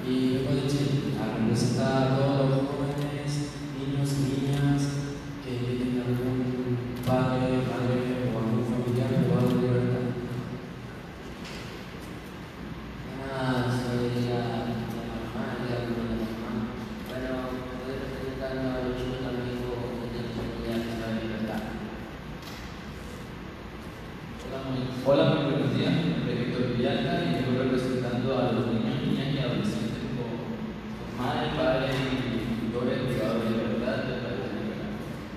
y vengo de Chile a representar a todos los jóvenes, niños y niñas que tienen algún padre, madre o algún familiar privado de libertad. Soy la mamá, la mamá. Bueno, estoy representando a los chicos amigos que tienen familia privada de libertad. Hola, muy buenos días. Mi nombre es Víctor Villalta y estoy representando a los niños, niñas y adolescentes con madres, padres y tutores privados de libertad del país de Nicaragua.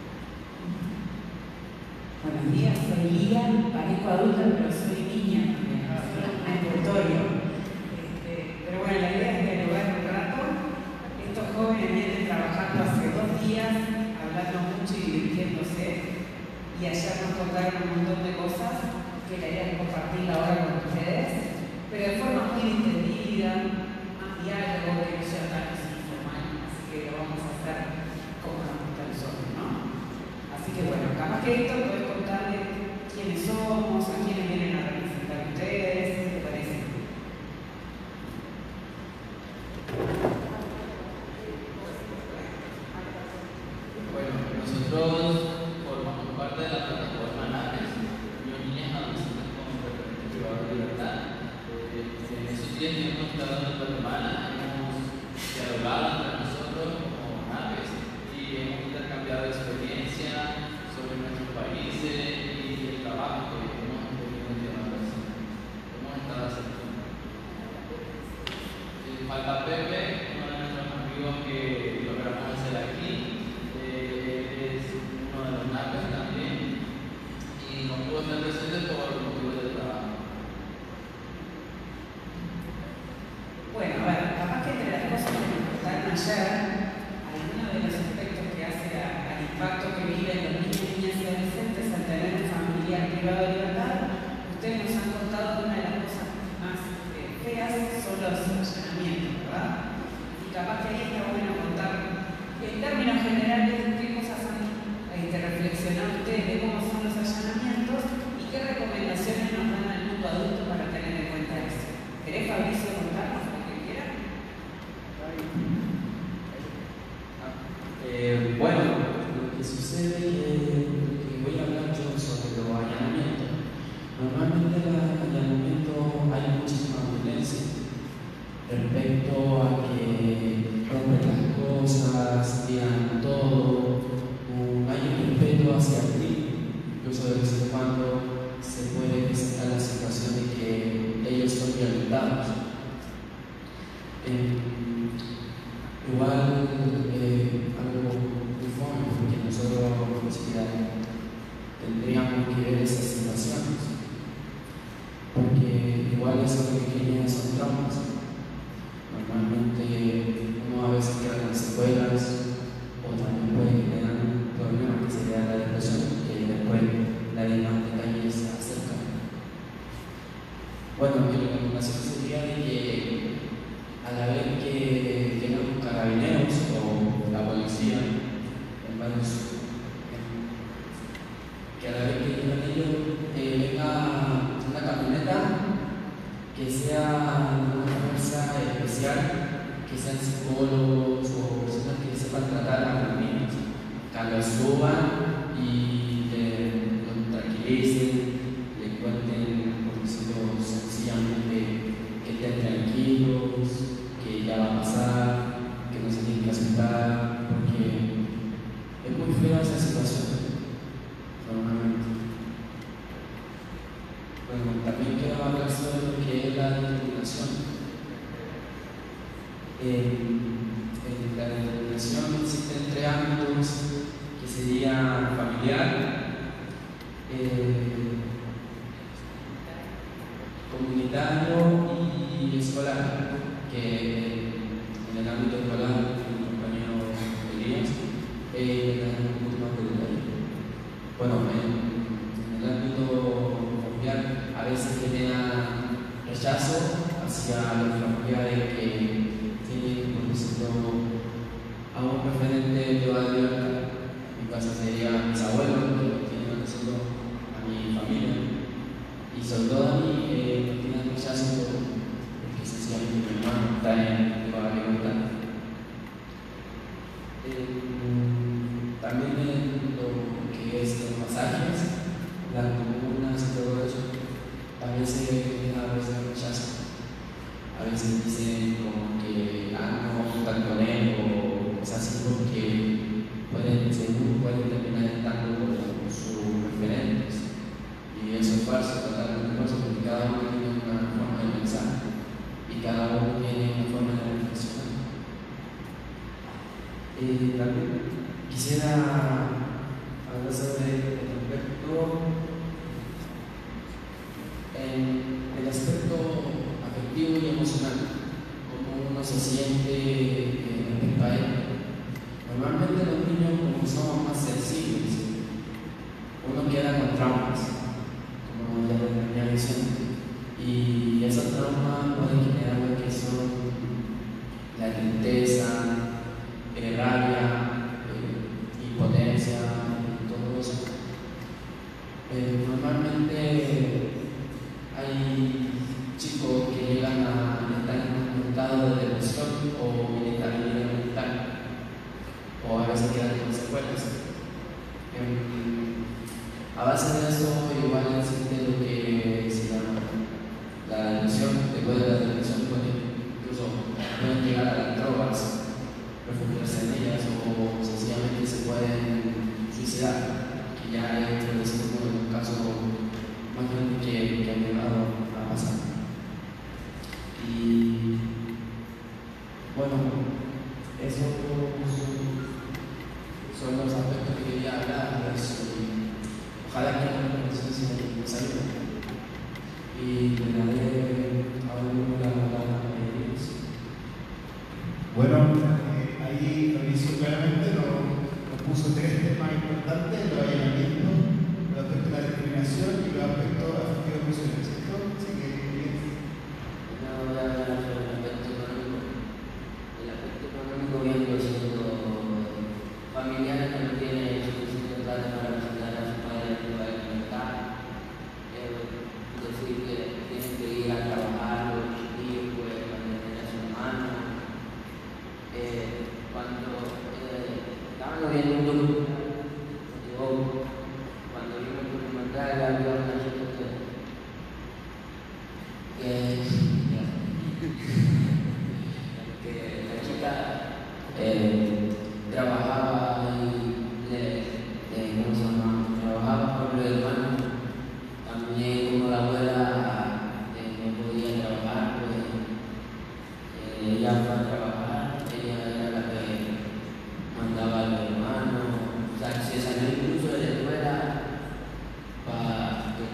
Buenos días, soy Lía, parezco adulta pero soy niña también, soy un envoltorio. Pero bueno, la idea es dialogar un rato. Estos jóvenes vienen trabajando hace 2 días, hablando mucho y divirtiéndose, y ayer nos contaron un montón de cosas que la idea es compartirla ahora con ustedes, pero de forma muy distendida, más diálogo, que no sea tan informal, así que lo vamos a hacer como nos gusta a nosotros, ¿no? Así que bueno, capaz que esto podés contarle quiénes somos, a quiénes vienen a representar ustedes, ¿qué te parece? Bueno, nosotros formamos parte de la plataforma NAPES, niños, niñas, adolescentes con referentes privados de libertad. En esos días que hemos estado en Guatemala, hemos dialogado entre nosotros como NAPES y hemos intercambiado experiencia sobre nuestros países y el trabajo que hemos tenido llevando así. Hemos estado haciendo. Falta Pepe, uno de nuestros amigos que logramos hacer aquí. Es uno de los NAPES también y no pudo estar presente por motivos de trabajo. Bueno, a ver, capaz que entre las cosas que nos contaron ayer, algunos de los aspectos que hace al impacto que viven los niños, niñas y adolescentes al tener un familiar privado de libertad, ustedes nos han contado que una de las cosas más feas son los allanamientos, ¿verdad? Y capaz que ahí está bueno contar, en términos generales, qué cosas han reflexionado ustedes de cómo son los allanamientos y qué recomendaciones nos dan al mundo adulto para tener en cuenta eso. ¿Querés, Fabricio, contarnos lo que quieras? Bueno, lo que sucede es que voy a hablar yo sobre los allanamientos. Normalmente en los allanamientos hay muchísima violencia respecto a que rompen las cosas, tiran todo, hay un respeto hacia ti, incluso de vez en cuando se puede presentar la situación de que ellos son violentados. Igual algo muy fome, porque nosotros como sociedad tendríamos que ver esas situaciones, porque igual esos pequeños son traumas. Normalmente uno a veces queda con secuelas o también puede tener un problema que sería la depresión, que después la diagnosticación se acerca. Bueno, mi recomendación sería de que a la vez que tengan carabineros o la policía en varios, que a la vez que tengan ellos venga una camioneta que sea una fuerza especial, que sean psicólogos o personas que sepan tratar a los niños, que los suban y los tranquilicen, le cuenten, por decirlo sencillamente, que estén tranquilos, que ya va a pasar, que no se tienen que asustar, porque es muy fea esa situación, normalmente. Bueno, también quiero hablar sobre lo que es la discriminación. En la discriminación existen 3 ámbitos, que sería familiar, comunitario y escolar, que en el ámbito escolar, mi compañero Elías, un poquito más de detalle. Bueno, en el ámbito familiar a veces genera rechazo hacia los familiares que tienen, por decirlo, a un referente privado de libertad. En mi caso sería mis abuelos, que tienen a nosotros, a mi familia, y sobre todo a mí, no tienen rechazo porque sencillamente mi hermano está en privado También en lo que es los masajes, las comunas y todo eso, también se a veces rechazo. A veces dicen como que no juntan con él o cosas así porque según pueden terminar estando con sus referentes. Y eso es falso, totalmente falso, porque cada uno tiene una forma de pensar y cada uno tiene una forma de reflexionar. También quisiera hablar sobre el aspecto, el aspecto afectivo y emocional, cómo uno se siente respecto a él. Normalmente los niños, como somos más sensibles, uno queda con traumas, como ya les venía diciendo, y esos traumas pueden generar lo que son la tristeza, rabia, impotencia y todo eso. Normalmente hay chicos que llegan a estar en un estado de depresión o inestabilidad mental, o a veces quedan con secuelas. A base de eso, igual existe lo que se llama la depresión. Después de la depresión, pueden llegar a las drogas, refugiarse en ellas o sencillamente se pueden suicidar, que ya es uno de los casos más grandes que han llegado a pasar. Y bueno, esos son los aspectos que quería hablar de eso. Ojalá que la conversación nos ayude. Y le daré ahora mismo la palabra a Elías. Bueno, ahí lo hizo claramente, nos puso tres temas importantes: los allanamientos, los aspectos de la discriminación y los aspectos afectivos emocionales, ¿cierto? Así que bien. No voy a hablar sobre el aspecto económico. El aspecto económico viene siendo familiares que no tienen suficiente plata para visitar a su padre en lugar de alimentar. Decir que tienen que ir a trabajar, los chiquillos pueden mantener a su hermano. Cuando estábamos viendo un documental, cuando vimos el documental había una chica que la chica trabajaba y ¿cómo se llama? Trabajaba con los hermanos. También como la abuela no podía trabajar, pues ella fue a trabajar, ella era la que mandaba a los hermanos, o sea, se salió incluso de la escuela para que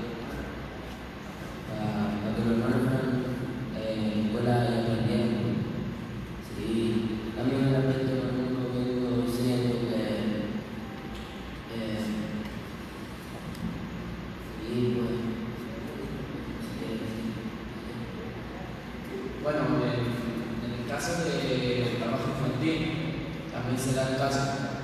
los hermanos fueran a la escuela y aprendieran. Sí, también el aspecto económico vengo diciendo que sí, pues, Bueno, en el caso del trabajo infantil, también se da el caso.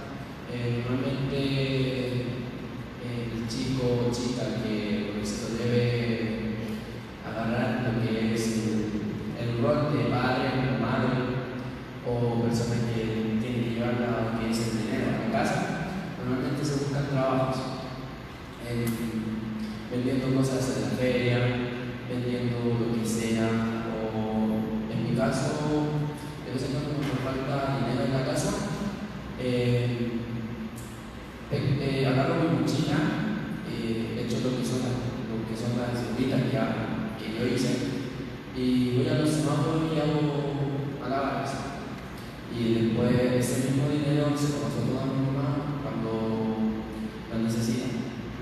Normalmente el chico o chica que se debe agarrar lo que es el rol de padre o madre o persona que tiene que llevar lo que es el dinero a la casa, normalmente se buscan trabajos vendiendo cosas en la feria, vendiendo lo que sea, o en mi caso, de vez en cuando me falta dinero en la casa, agarro mi mochila, echo lo que son las horitas que yo hice, y voy a los semáforos y hago malabares. Y después ese mismo dinero se lo paso a toda mi mamá cuando lo necesitan.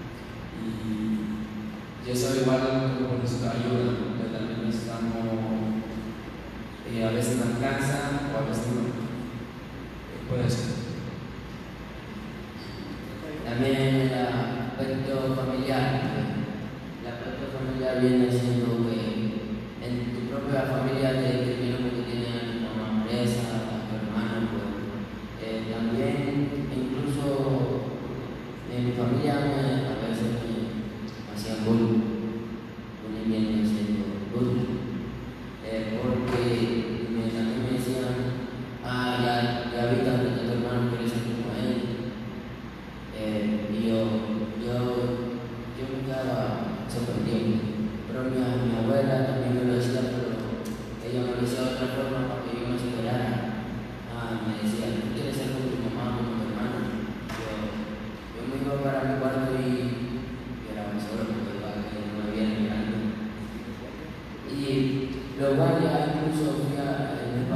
Y eso igual como por eso ayuda, porque también necesitamos, a veces nos alcanza o a veces no. Por eso. también el aspecto familiar. El aspecto familiar viene siendo que en tu propia familia te discriminan porque tienes a tu mamá presa, a tu hermano, pues. También, incluso en mi familia a veces me hacían bullying. Bullying viene siendo bullying. Porque también me decían, ya viste a tu hermano que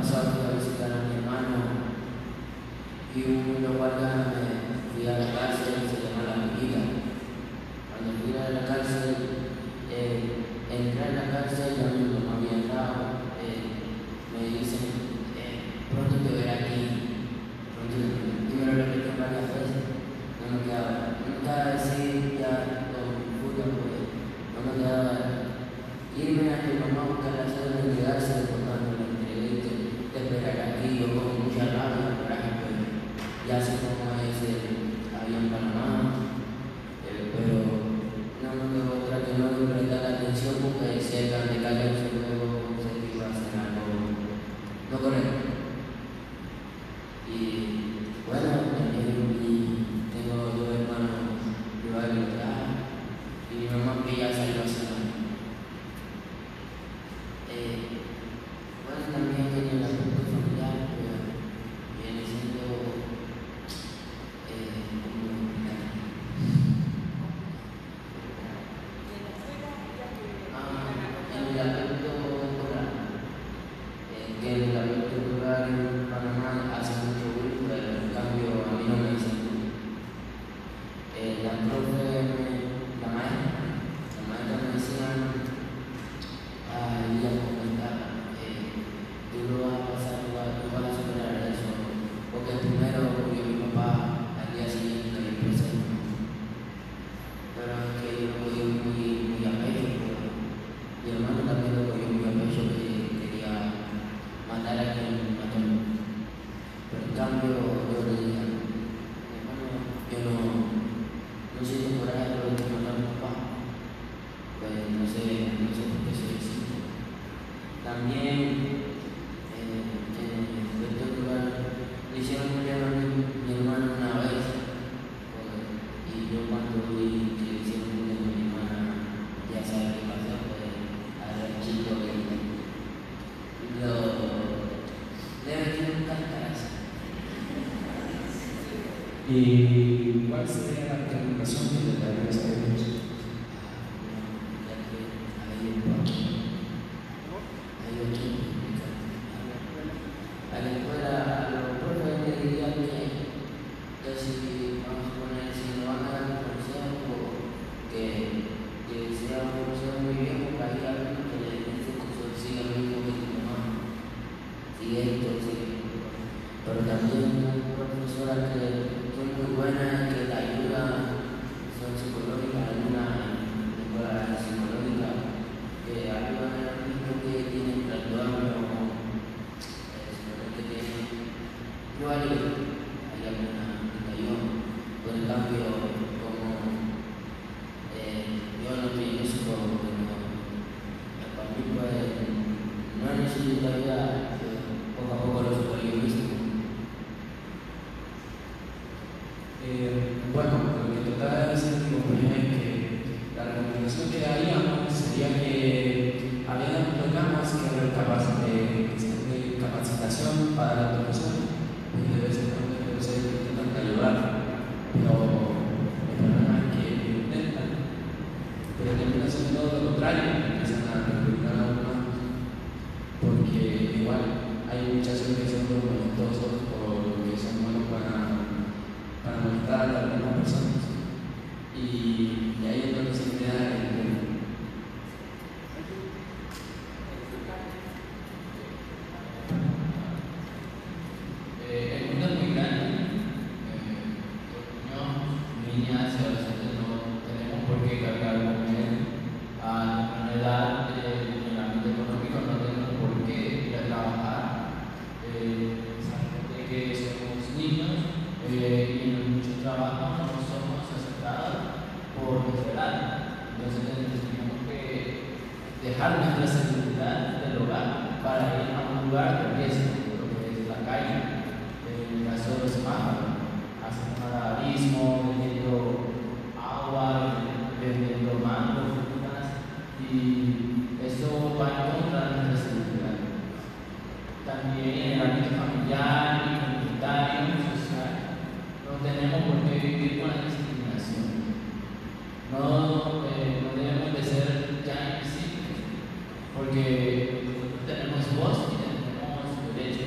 pasado fui a visitar a mi hermano y unos guardias me fui a la cárcel, se llama La Amiguita. Cuando fui a la cárcel, entré a la cárcel, ya mi mamá había entrado, me dicen, pronto te veré aquí, pronto te veré. Y me lo repiten varias veces, no me quedaba decir ya con furia, porque no me quedaba irme a mi mamá a buscar la cédula y quedarse, por tanto me entregué y te esperaré aquí, yo con mucha rabia, coraje, pues ya sé cómo es el avión Panamá, pero no me quedó otra que no me prestar atención porque cerca de callarse luego se te iba a hacer algo no correcto. Y bueno, también tengo dos hermanos de varios edad y mi mamá que ya salió a cenar. Bueno, también tiene el aspecto familiar, pero viene siendo en el aspecto cultural, que en el aspecto cultural en Panamá hace mucho bullying, pero en cambio a mí no me dicen bullying. La maestra me decía, ella comentaba, tú lo vas a pasar, tú vas a superar eso, porque primero murió mi papá, al día siguiente me presento. Pero es que yo lo cogí muy a pecho, pero mi hermano también lo cogió muy a pecho, que quería matar a quien me mató. Pero en cambio yo le dije, hermano, yo no siento coraje por lo que mató a mi papá, pues no sé por qué soy así. También en este lugar le hicieron pelear a mi hermano una vez, y yo cuando vi que le hicieron pelear a mi hermana, ya sabía qué pasó, pues al chico que le metieron un cascarazo. ¿Y cuál sería la terminación que le darías a ellos? Ya que hay un aquí. A la escuela, a los profes les diría que si vamos a poner, si no van a dar un consejo, que sea un consejo muy bien, porque hay algunos que le dicen ese curso, sigue lo mismo que tu mamá, sigue esto, sigue. Pero también hay profesoras que son muy buenas, que te ayudan, son psicológicas, hay una escuela psicológica que ayudan a los niños que tienen trastorno que tienen dualidad, hay alguna que te ayudan. Por el cambio, como yo no tengo psicólogo, para mí pues no necesito ayuda, poco a poco lo supero yo mismo. Bueno, lo que trataba de decir es que la recomendación que daríamos sería que había programas que sean de capacitación para los profesores, porque de vez en cuando los profesores intentan ayudar, pero el problema es que intentan, pero terminan haciendo todo lo contrario, empiezan a perjudicar a uno más, porque igual hay muchachos que son muy molestosos o que son buenos para molestar a las mismas personas, y ahí es donde se crea el problema. El mundo es muy grande, niñas y adolescentes no tenemos por qué cargar con él. A temprana edad, en el ámbito económico no tenemos por qué ir a trabajar. Sabemos de que somos niños y en muchos trabajos no somos aceptados por nuestra edad. Entonces tenemos que dejar nuestra seguridad del hogar para ir a un lugar de riesgo, lo que es la calle. En el caso de los semáforos, hacen malabarismo, vendiendo agua, vendiendo mangos, frutas, y eso va en contra de nuestra seguridad. También en el ámbito familiar, comunitario, social, no tenemos por qué vivir con la discriminación. No debemos de ser ya invisibles, porque tenemos voz y tenemos derechos.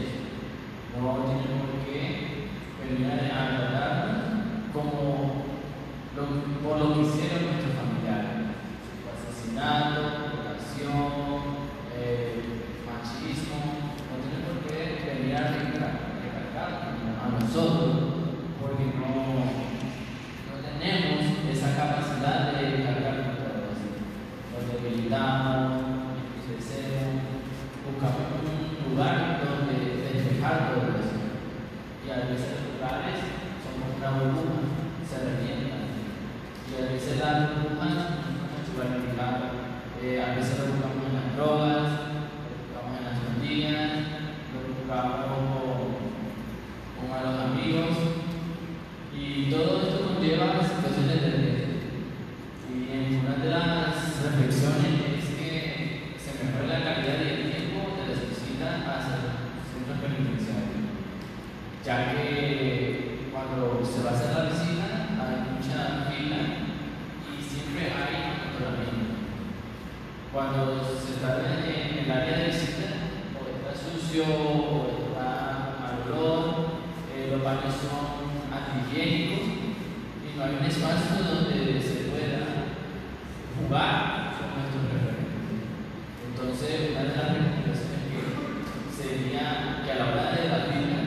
nosotros, porque no tenemos esa capacidad de cargar con todo eso. Nos debilitamos, crecemos, buscamos un lugar donde despejar todo eso. Y a veces los lugares somos una burbuja, se revientan. Y a veces las burbujas nos chupan el pecado. A veces lo buscamos en las drogas, lo buscamos en las pandillas, lo buscamos con malos amigos. Y todo esto conlleva situaciones de riesgo. Y una de las reflexiones es que se mejore la calidad y el tiempo de las visitas hacia los centros penitenciarios, ya que cuando se va a hacer la visita hay mucha fila y siempre hay amontonamiento. Cuando se está en el área de visita, o está sucio o está mal olor, los baños son antihigiénicos y no hay un espacio donde se pueda jugar con nuestros referentes. Entonces, una de las recomendaciones sería que a la hora de la vida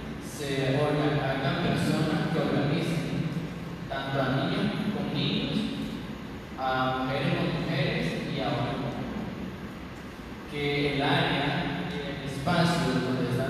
hagan personas que organicen tanto a niños con niños, a mujeres con mujeres y a hombres con hombres. Que el área, el espacio donde están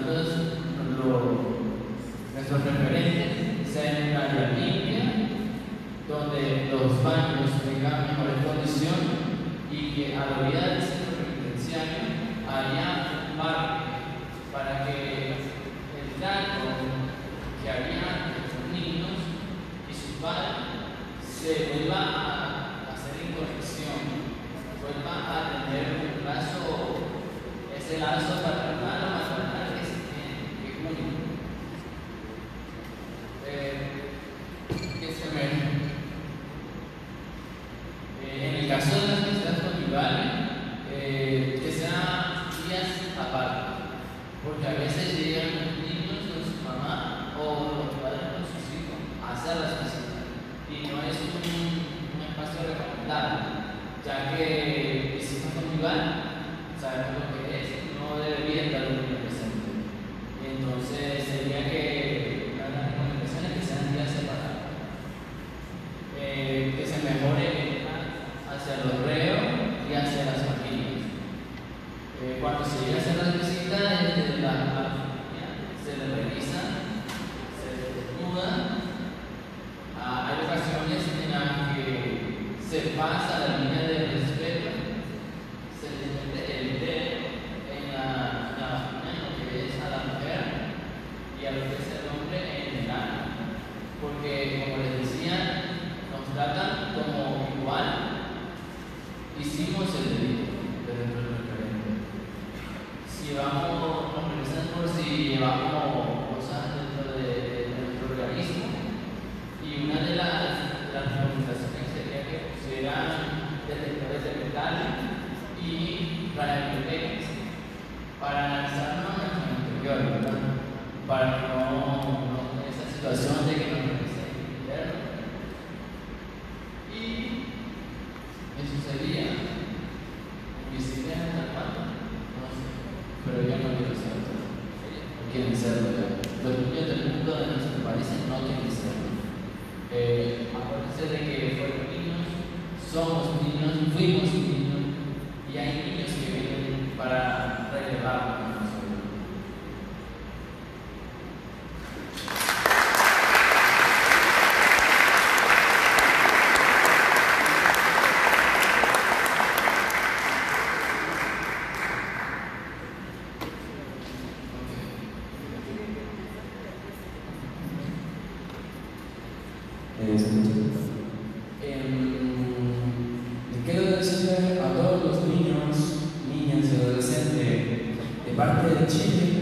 nuestros referentes sea un área limpia, donde los baños tengan mejores condiciones y que a la orilla del centro penitenciario haya un parque para que el trato que había entre los niños y sus padres se vuelva a hacer en conexión, vuelva a tener un lazo, ese lazo paternal o maternal que se tiene, que es único. En el caso de las visitas conyugales, que sean días aparte, porque a veces llegan los niños con su mamá o los padres con sus hijos a hacer las visitas y no es un espacio recomendable, ya que visita conyugal, sabemos lo que es, no debería estar un niño presente. Entonces sería que una de las recomendaciones que sean días separados, que se mejore hacia los reos y hacia las familias. Cuando se llega a hacer las visitas, desde la familia se le revisa, se le desnuda. Hay ocasiones en las que se pasa la línea de respeto, se le mete el dedo en la vagina, en lo que es a la mujer y a lo que es el hombre en el ano, porque como les decía, nos tratan como igual. Hicimos el delito dentro del referente. Si nos revisan por si llevamos cosas dentro de nuestro organismo, y una de las recomendaciones sería que pusieran detectores de metales y radioimpedentes para analizarnos en nuestro interior, ¿verdad? Para que no esa situación de que nos revisen el interno. Y eso sería visitas hasta cuándo, no sé, pero yo no quiero serlo, no quieren serlo ya. Los niños del mundo de nuestros países no quieren serlo. Acuérdense de que fueron niños, somos niños, fuimos niños, y hay niños que vienen para relevarnos a nosotros. Quiero decirle a todos los niños, niñas y adolescentes de parte de Chile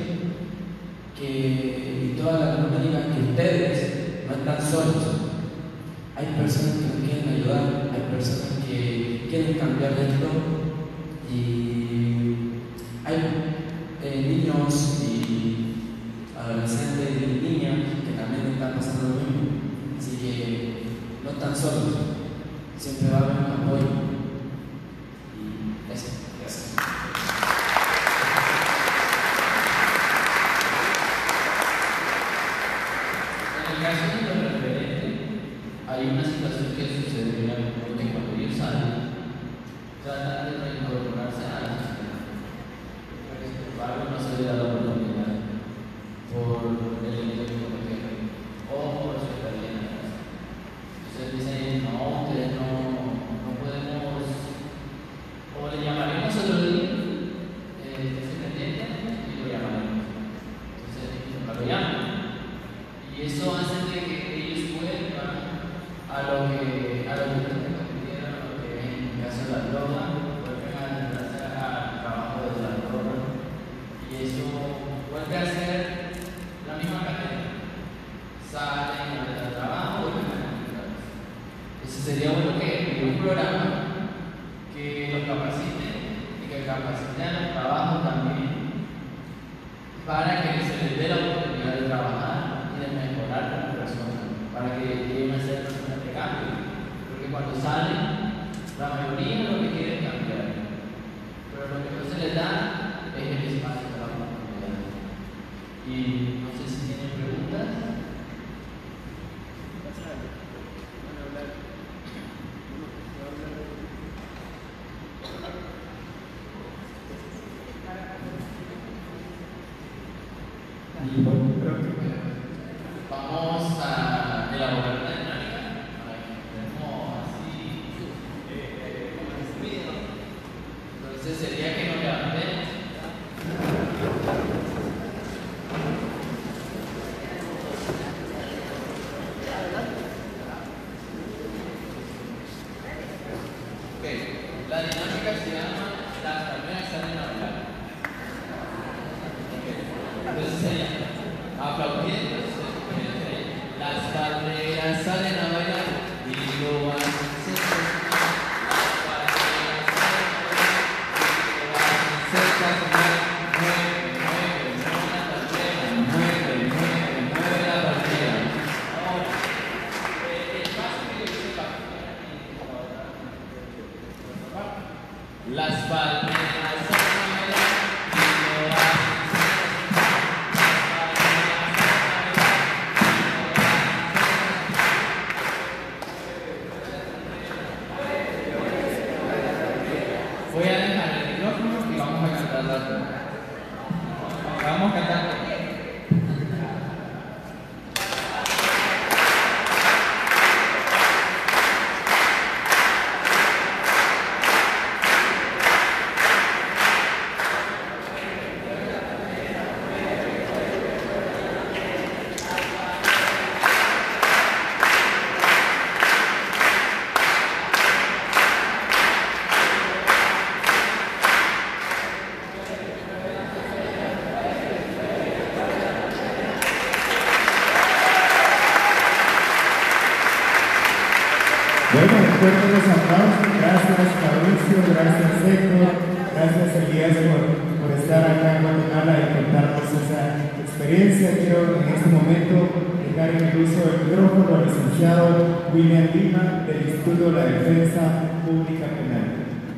y toda la Latinoamérica que ustedes no están solos. Hay personas que nos quieren ayudar, hay personas que quieren cambiar esto y hay niños y adolescentes y niñas que también están pasando lo mismo. Así que no están solos, siempre va a haber un apoyo. Y eso, gracias. eso hace de que ellos vuelvan a lo que cometieron, a lo que en el caso de la droga, vuelven a dedicarse al trabajo de la droga, y eso vuelve a ser la misma cadena. Salen del trabajo, vuelven a dedicarse. Ese sería bueno que un programa que los capacite y que capacite a los trabajos también, para que se les dé la oportunidad de trabajar y de mejorar como personas, para que lleguen a ser personas de cambio. Porque cuando salen, la mayoría lo que quiere es cambiar, pero lo que no se les da es el espacio para la oportunidad. Y no sé si tienen preguntas. Vamos a elaborar una dinámica para que estemos así como resumido. Entonces sería que nos levantemos. Ok, la dinámica se llama las palmeras salen a bailar. Entonces sería aplaudiendo. Las palmeras salen a bailar y lo hacen cerca. Las palmeras salen a bailar y lo hacen cerca. Mueve la palmera, mueve la palmera. Ahora, el paso que yo hice para las palmeras salen a bailar y lo hacen. Voy a dejar el micrófono y vamos a cantar la canción. Vamos a cantar. Bueno, fuertes los aplausos. Gracias Fabricio, gracias Héctor, gracias Elías por estar acá en Guatemala y contarnos esa experiencia. Quiero en este momento dejar en el uso del micrófono al licenciado William Lima del Instituto de la Defensa Pública Penal.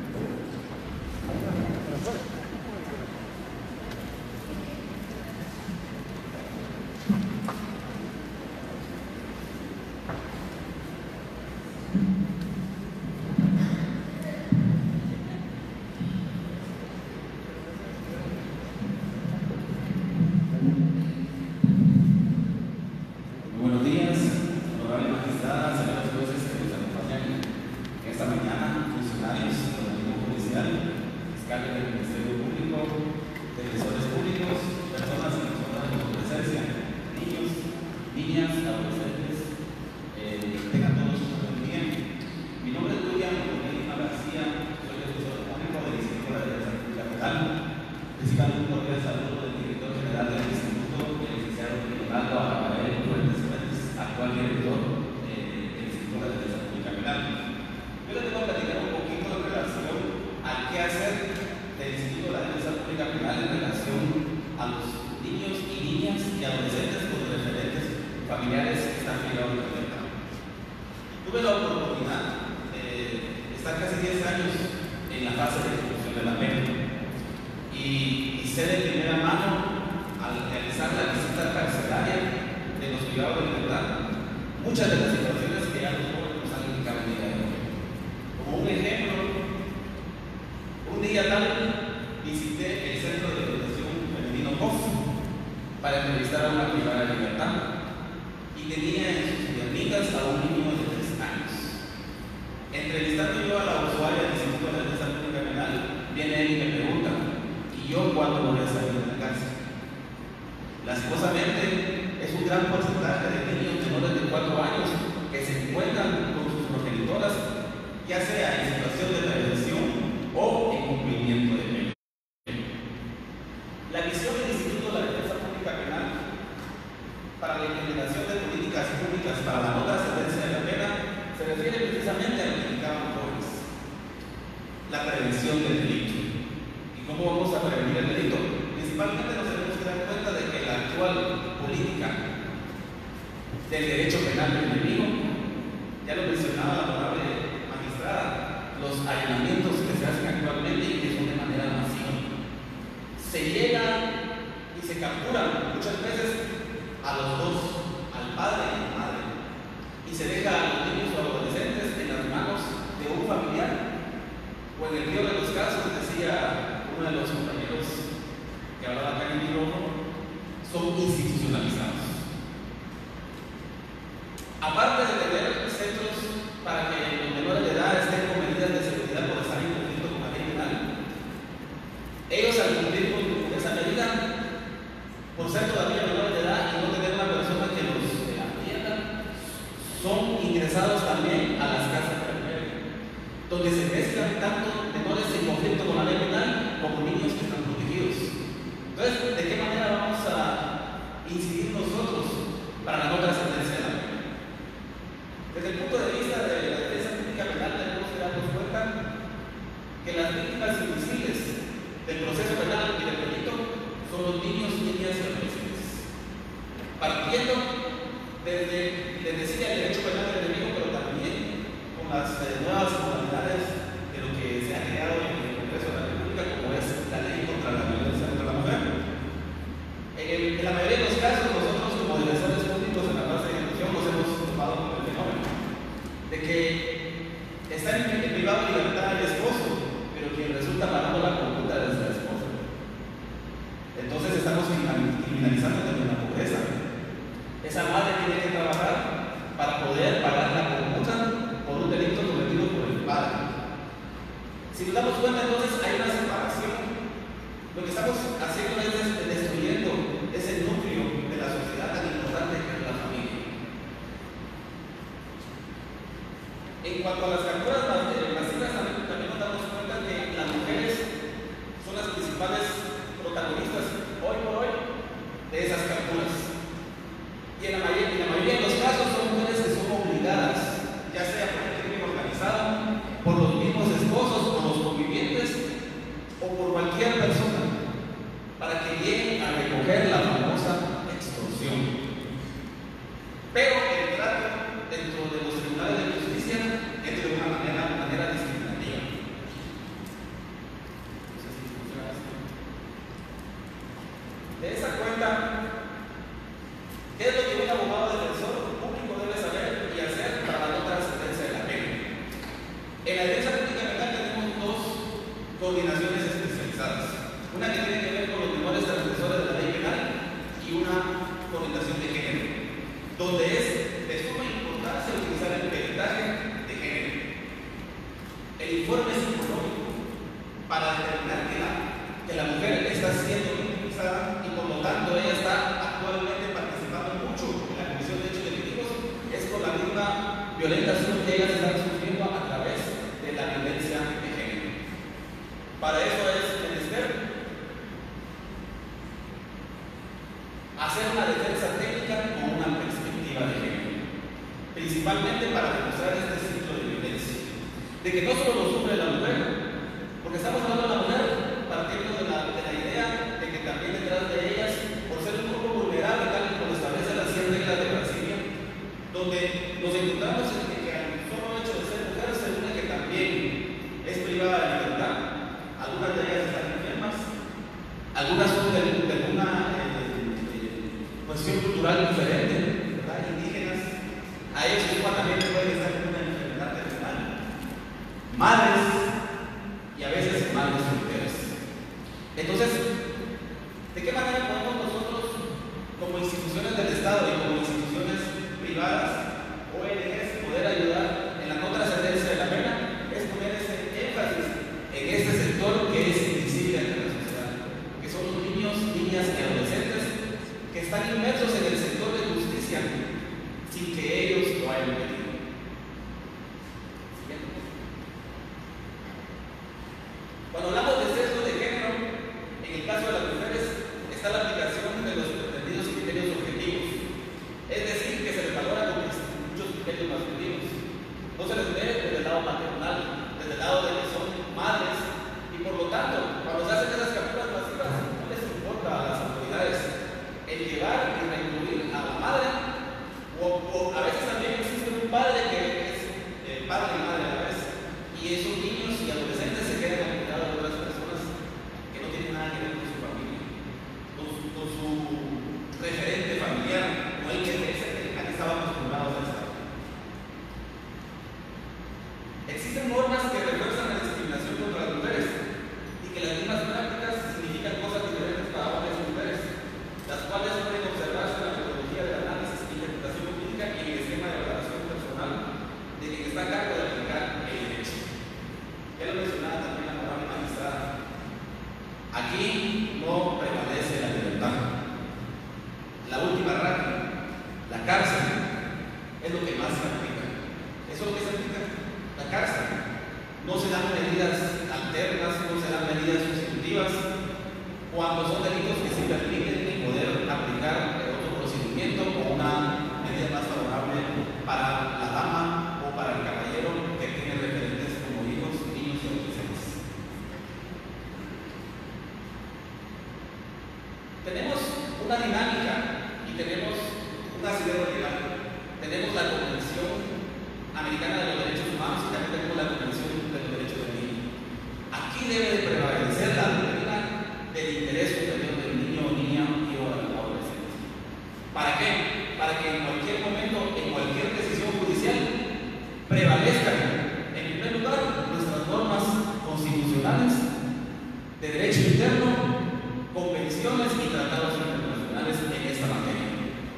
Buenos días, honorables magistradas, señores jueces que nos acompañan esta mañana, funcionarios del organismo judicial, fiscales del Ministerio Público, defensores públicos, personas que nos honran con su presencia, niños, niñas, adolescentes, tengan todos un buen día. Mi nombre es William Lima García, soy defensor público del Instituto de la Defensa Pública Penal. Reciban un cordial saludo del director general del Instituto, el licenciado Leonardo Rafael Fuentes, actual director del Instituto de la Defensa Pública Penal. Yo les tengo que platicar un poquito en relación al qué hacer del Instituto de la Defensa Pública Penal en relación a los niños y niñas y adolescentes con referentes familiares que están privados de libertad. Tuve la oportunidad de estar casi 10 años en la fase de ejecución de la pena y sé de primera mano, al realizar la visita carcelaria de los privados de libertad, muchas de las situaciones que ya los jóvenes nos han indicado el día de hoy. Como un ejemplo, un día tal visité el Centro de Educación Femenino COF para entrevistar a una privada de libertad y tenía en sus piernitas a un niño de 3 años. Entrevistando yo a la usuaria del Instituto de la Defensa Pública Penal, viene él y me pregunta: ¿y yo cuándo voy a salir de la cárcel? Lastimosamente, es un gran porcentaje de niños menores de 4 años que se encuentran con sus progenitoras, ya sea en situación de prevención o en cumplimiento de ley. La misión del Instituto de la Defensa Pública Penal para la implementación de políticas públicas para la no trascendencia de la pena se refiere precisamente a lo que indicaban jóvenes: la prevención del delito. ¿Y cómo vamos a prevenir el delito? Principalmente nos tenemos que dar cuenta de que la actual política del derecho penal del enemigo, ya lo mencionaba la honorable magistrada, los allanamientos que se hacen actualmente y que son de manera masiva. Se llega y se capturan muchas veces a los dos, al padre y a la madre, y se deja a los niños o adolescentes en las manos de un familiar, o en el peor de los casos, decía uno de los compañeros que hablaba acá en el micrófono, son institucionalizados. Aparte de tener centros para que los menores de edad estén con medidas de seguridad por estar en conflicto con la ley penal, ellos al cumplir con esa medida, por ser todavía menores de edad y no tener una persona que los atienda, son ingresados también a las casas de albergue, donde se mezclan tanto menores en conflicto con la ley penal como niños que están protegidos. Entonces, ¿de qué manera vamos a incidir nosotros para la no trascendencia de la pena? Desde el punto de vista de la defensa pública penal, tenemos que darnos cuenta que las víctimas invisibles del proceso penal y del delito son los niños, niñas y adolescentes. Partiendo desde sí el derecho penal del enemigo, pero también con las nuevas modalidades de lo que se ha creado en el Congreso de la República, como es la ley contra la violencia contra la mujer. En la mayoría de los casos, nosotros como defensores públicos en la base de ejecución nos hemos topado con el fenómeno de que está en privado de libertad el esposo, pero quien resulta pagando la conducta es la esposa. Entonces estamos criminalizando también la pobreza. Esa madre tiene que trabajar para poder pagar la conducta por un delito cometido por el padre. Si nos damos cuenta, entonces hay una separación. Lo que estamos haciendo es destruyendo ese núcleo de la sociedad tan importante que es la familia. En cuanto a las capturas masivas, también nos damos cuenta que las mujeres son las principales protagonistas hoy por hoy de esas capturas. Y en la mayoría de los casos son mujeres que son obligadas, ya sea por el crimen organizado, por los mismos esposos, por los convivientes o por cualquier persona, para que lleguen a recoger la famosa extorsión. Pero el trato dentro de los tribunales de justicia es de una manera discriminativa. No sé si funciona esto. De esa cuenta, ¿qué es lo que un abogado defensor público debe saber y hacer para la no trascendencia de la pena? En la defensa pública penal tenemos dos coordinaciones especializadas. Una que tiene que ver con los menores transgresores de la ley penal y una coordinación de género, donde es de suma importancia utilizar el peritaje de género, el informe psicológico, para determinar que la mujer está siendo victimizada y por lo tanto ella está actualmente participando mucho en la comisión de hechos delictivos, es por la misma violentación que ellas están sufriendo a través de la violencia de género. Para eso es menester hacer una defensa técnica con una perspectiva de género, principalmente para demostrar este ciclo de violencia, de que no solo lo sufre la mujer, porque estamos hablando de la mujer partiendo de la idea de que también detrás de ellas, por ser un grupo vulnerable, tal como lo establece las 100 reglas de Brasilia, donde nos encontramos en que al solo hecho de ser mujer se une que también es privada de libertad. Algunas de ellas están enfermas, algunas son de una cuestión cultural diferente, ¿verdad? Indígenas. A ellos también pueden estar en una enfermedad terminal. Madres y a veces madres solteras. Entonces, ¿de qué manera podemos nosotros, como instituciones del Estado y como instituciones privadas, ONGs, poder ayudar en la no trascendencia de la pena? Es poner ese énfasis en este sector que es invisible ante la sociedad, que son los niños, niñas y adolescentes que están inmersos en el sector de sin que ellos lo hayan pedido. Siguiente. Cuando hablamos de sesgo de género, en el caso de las mujeres está la aplicación de los pretendidos criterios objetivos, es decir, que se les valora con muchos criterios masculinos. No se les ve desde el lado maternal, desde el lado de que son madres, y por lo tanto, cuando se hacen esas capturas masivas, no les importa a las autoridades el llevar y reincluir a la madre, o a veces también existe un padre que es padre y madre a la vez, y esos niños y adolescentes se quedan al cuidado de otras personas que no tienen nada que ver con su familia, con su referente familiar, o el que estaban acostumbrados a estar. Existen normas que refuerzan la discriminación contra las mujeres y que las mismas prácticas significan cosas diferentes para hombres y mujeres, las cuales pueden observarse en la metodología del análisis e interpretación jurídica y en el esquema de evaluación personal de quien está a cargo de aplicar el derecho. Ya lo mencionaba también la honorable magistrada. Aquí no prevalece la libertad. La última ratio, la cárcel, es lo que más se aplica. Eso es lo que se aplica. La cárcel. No se dan medidas alternas, no se dan medidas sustitutivas cuando son delitos que se permiten el poder aplicar otro procedimiento o una medida más favorable para la dama o para el caballero que tiene referentes como hijos, niños y adolescentes. Tenemos una dinámica y tenemos un asidero legal. Tenemos la Convención Americana de los Derechos Humanos y también tenemos la Convención de los Derechos del Niño. Aquí debe de prevalecer la doctrina del interés superior del niño o niña y o del adolescente. ¿Para qué? Para que en cualquier momento, en cualquier decisión judicial, prevalezcan, en primer lugar, nuestras normas constitucionales de derecho interno, convenciones y tratados internacionales en esta materia.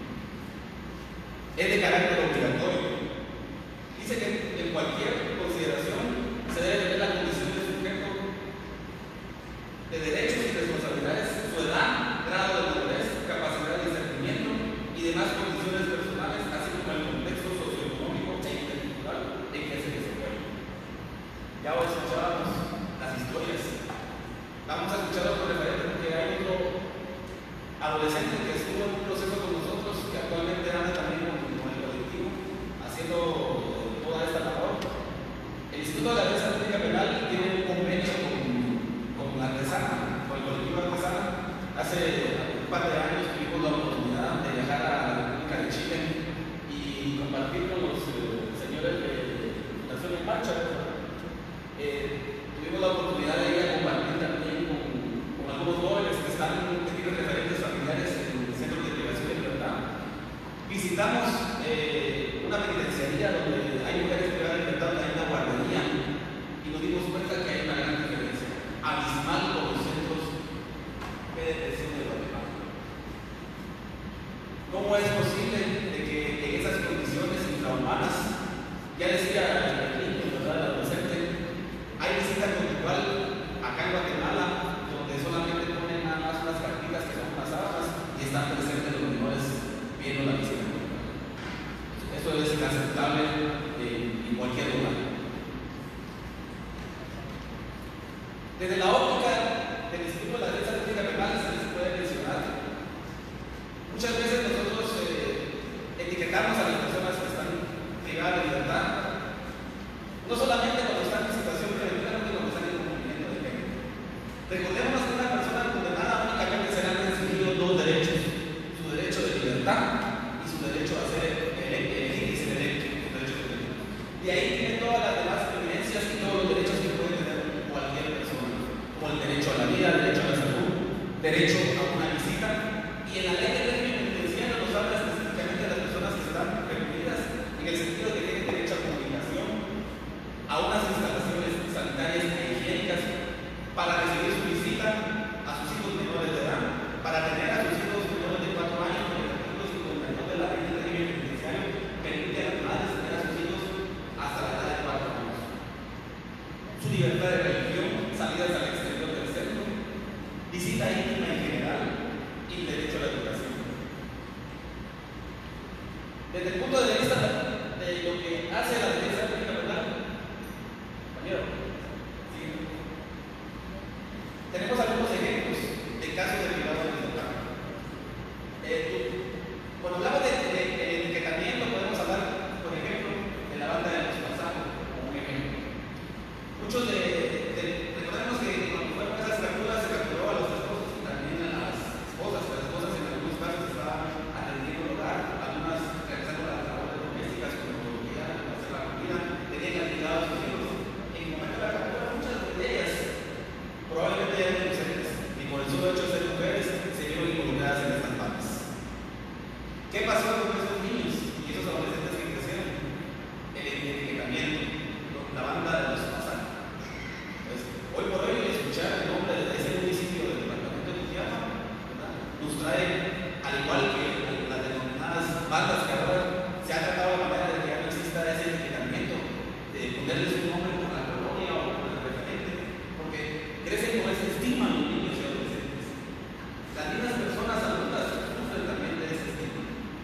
Es de carácter obligatorio. Dice que en cualquier consideración se debe tener la condición de sujeto de derechos y responsabilidades, su edad, grado de madurez, capacidad de discernimiento y demás condiciones personales, así como el contexto socioeconómico e intercultural en que se desenvuelve. Ya os escuchábamos las historias. Vamos a escuchar otro referente porque hay otro adolescente que estuvo en un proceso con nosotros que actualmente anda también con el colectivo haciendo toda esta labor. El Instituto de la Defensa Pública Penal tiene un convenio con la Artesana, con el colectivo Artesana. Hace un par de años tuvimos la oportunidad de viajar a la República de Chile y compartir con los señores de Fundación en Marcha. Tuvimos la oportunidad de ir a compartir también con algunos jóvenes que tienen referentes familiares en el Centro de Privación de Libertad. Visitamos una penitenciaría donde hay mujeres privadas de libertad, hay una guardería, y nos dimos cuenta que hay una gran diferencia abismal con los centros de detención de Guatemala. ¿Cómo es posible de que en esas condiciones infrahumanas, ya decía el niño, ¿verdad?, el adolescente, hay visita conductual acá en Guatemala donde solamente ponen nada más unas cartitas que son unas sábanas y están presentes los menores viendo la visita conductual? Eso es inaceptable en cualquier lugar. Desde la óptica del Instituto de la Defensa Pública Penal se les puede mencionar. Muchas veces nosotros etiquetamos a las personas que están privadas de libertad, no solamente cuando están en situación preventiva, sino cuando están en cumplimiento de pena. Recordemos que una persona condenada únicamente se le han restringido dos derechos: su derecho de libertad y su derecho a ser elegir y ser electo, su derecho de libertad. Y ahí tiene todas las demás preferencias y todos los derechos que puede tener cualquier persona, como el derecho a la vida, el derecho a la salud, derecho a una visita. Y en la ley de régimen penitenciario nos habla específicamente de las personas que están reprimidas en el sentido de que tienen derecho a comunicación, a unas instalaciones sanitarias e higiénicas para recibir su visita, a sus hijos menores de edad, para tener a sus hijos menores de 4 años, porque el artículo 52 de la ley de régimen penitenciario permite a las madres tener a sus hijos hasta la edad de 4 años. Su libertad de religión, salidas al exterior del centro, visita íntima en general y derecho a la educación. Desde el punto de hace la defensa pública penal. Compañero, ¿sí? Tenemos algunos ejemplos de casos de privado de libertad. Cuando hablamos de etiquetamiento, podemos hablar, por ejemplo, de la banda de los pasados, como un ejemplo. Muchos recordemos que cuando fueron esas capturas, se capturó a los esposos y también a las esposas. Las esposas en algunos casos estaban atendiendo el hogar, algunas realizando las labores domésticas, como hacer la comida, tenían actividad a sus hijos. En el momento de la captura, muchas de ellas probablemente eran inocentes y por el solo hecho de ser mujeres se vieron involucradas en estas bandas. ¿Qué pasó con esos niños y esos adolescentes que crecieron? El etiquetamiento, la banda de los pasados. Hoy por hoy, escuchar el nombre de ese municipio del departamento de Chiapas nos trae, al igual que las denominadas bandas que ahora se ha tratado de manera de que ya no exista ese etiquetamiento, de ponerles un nombre por la colonia o por el referente, porque crecen con ese estigma los niños y adolescentes. Las mismas personas adultas sufren también de ese estigma.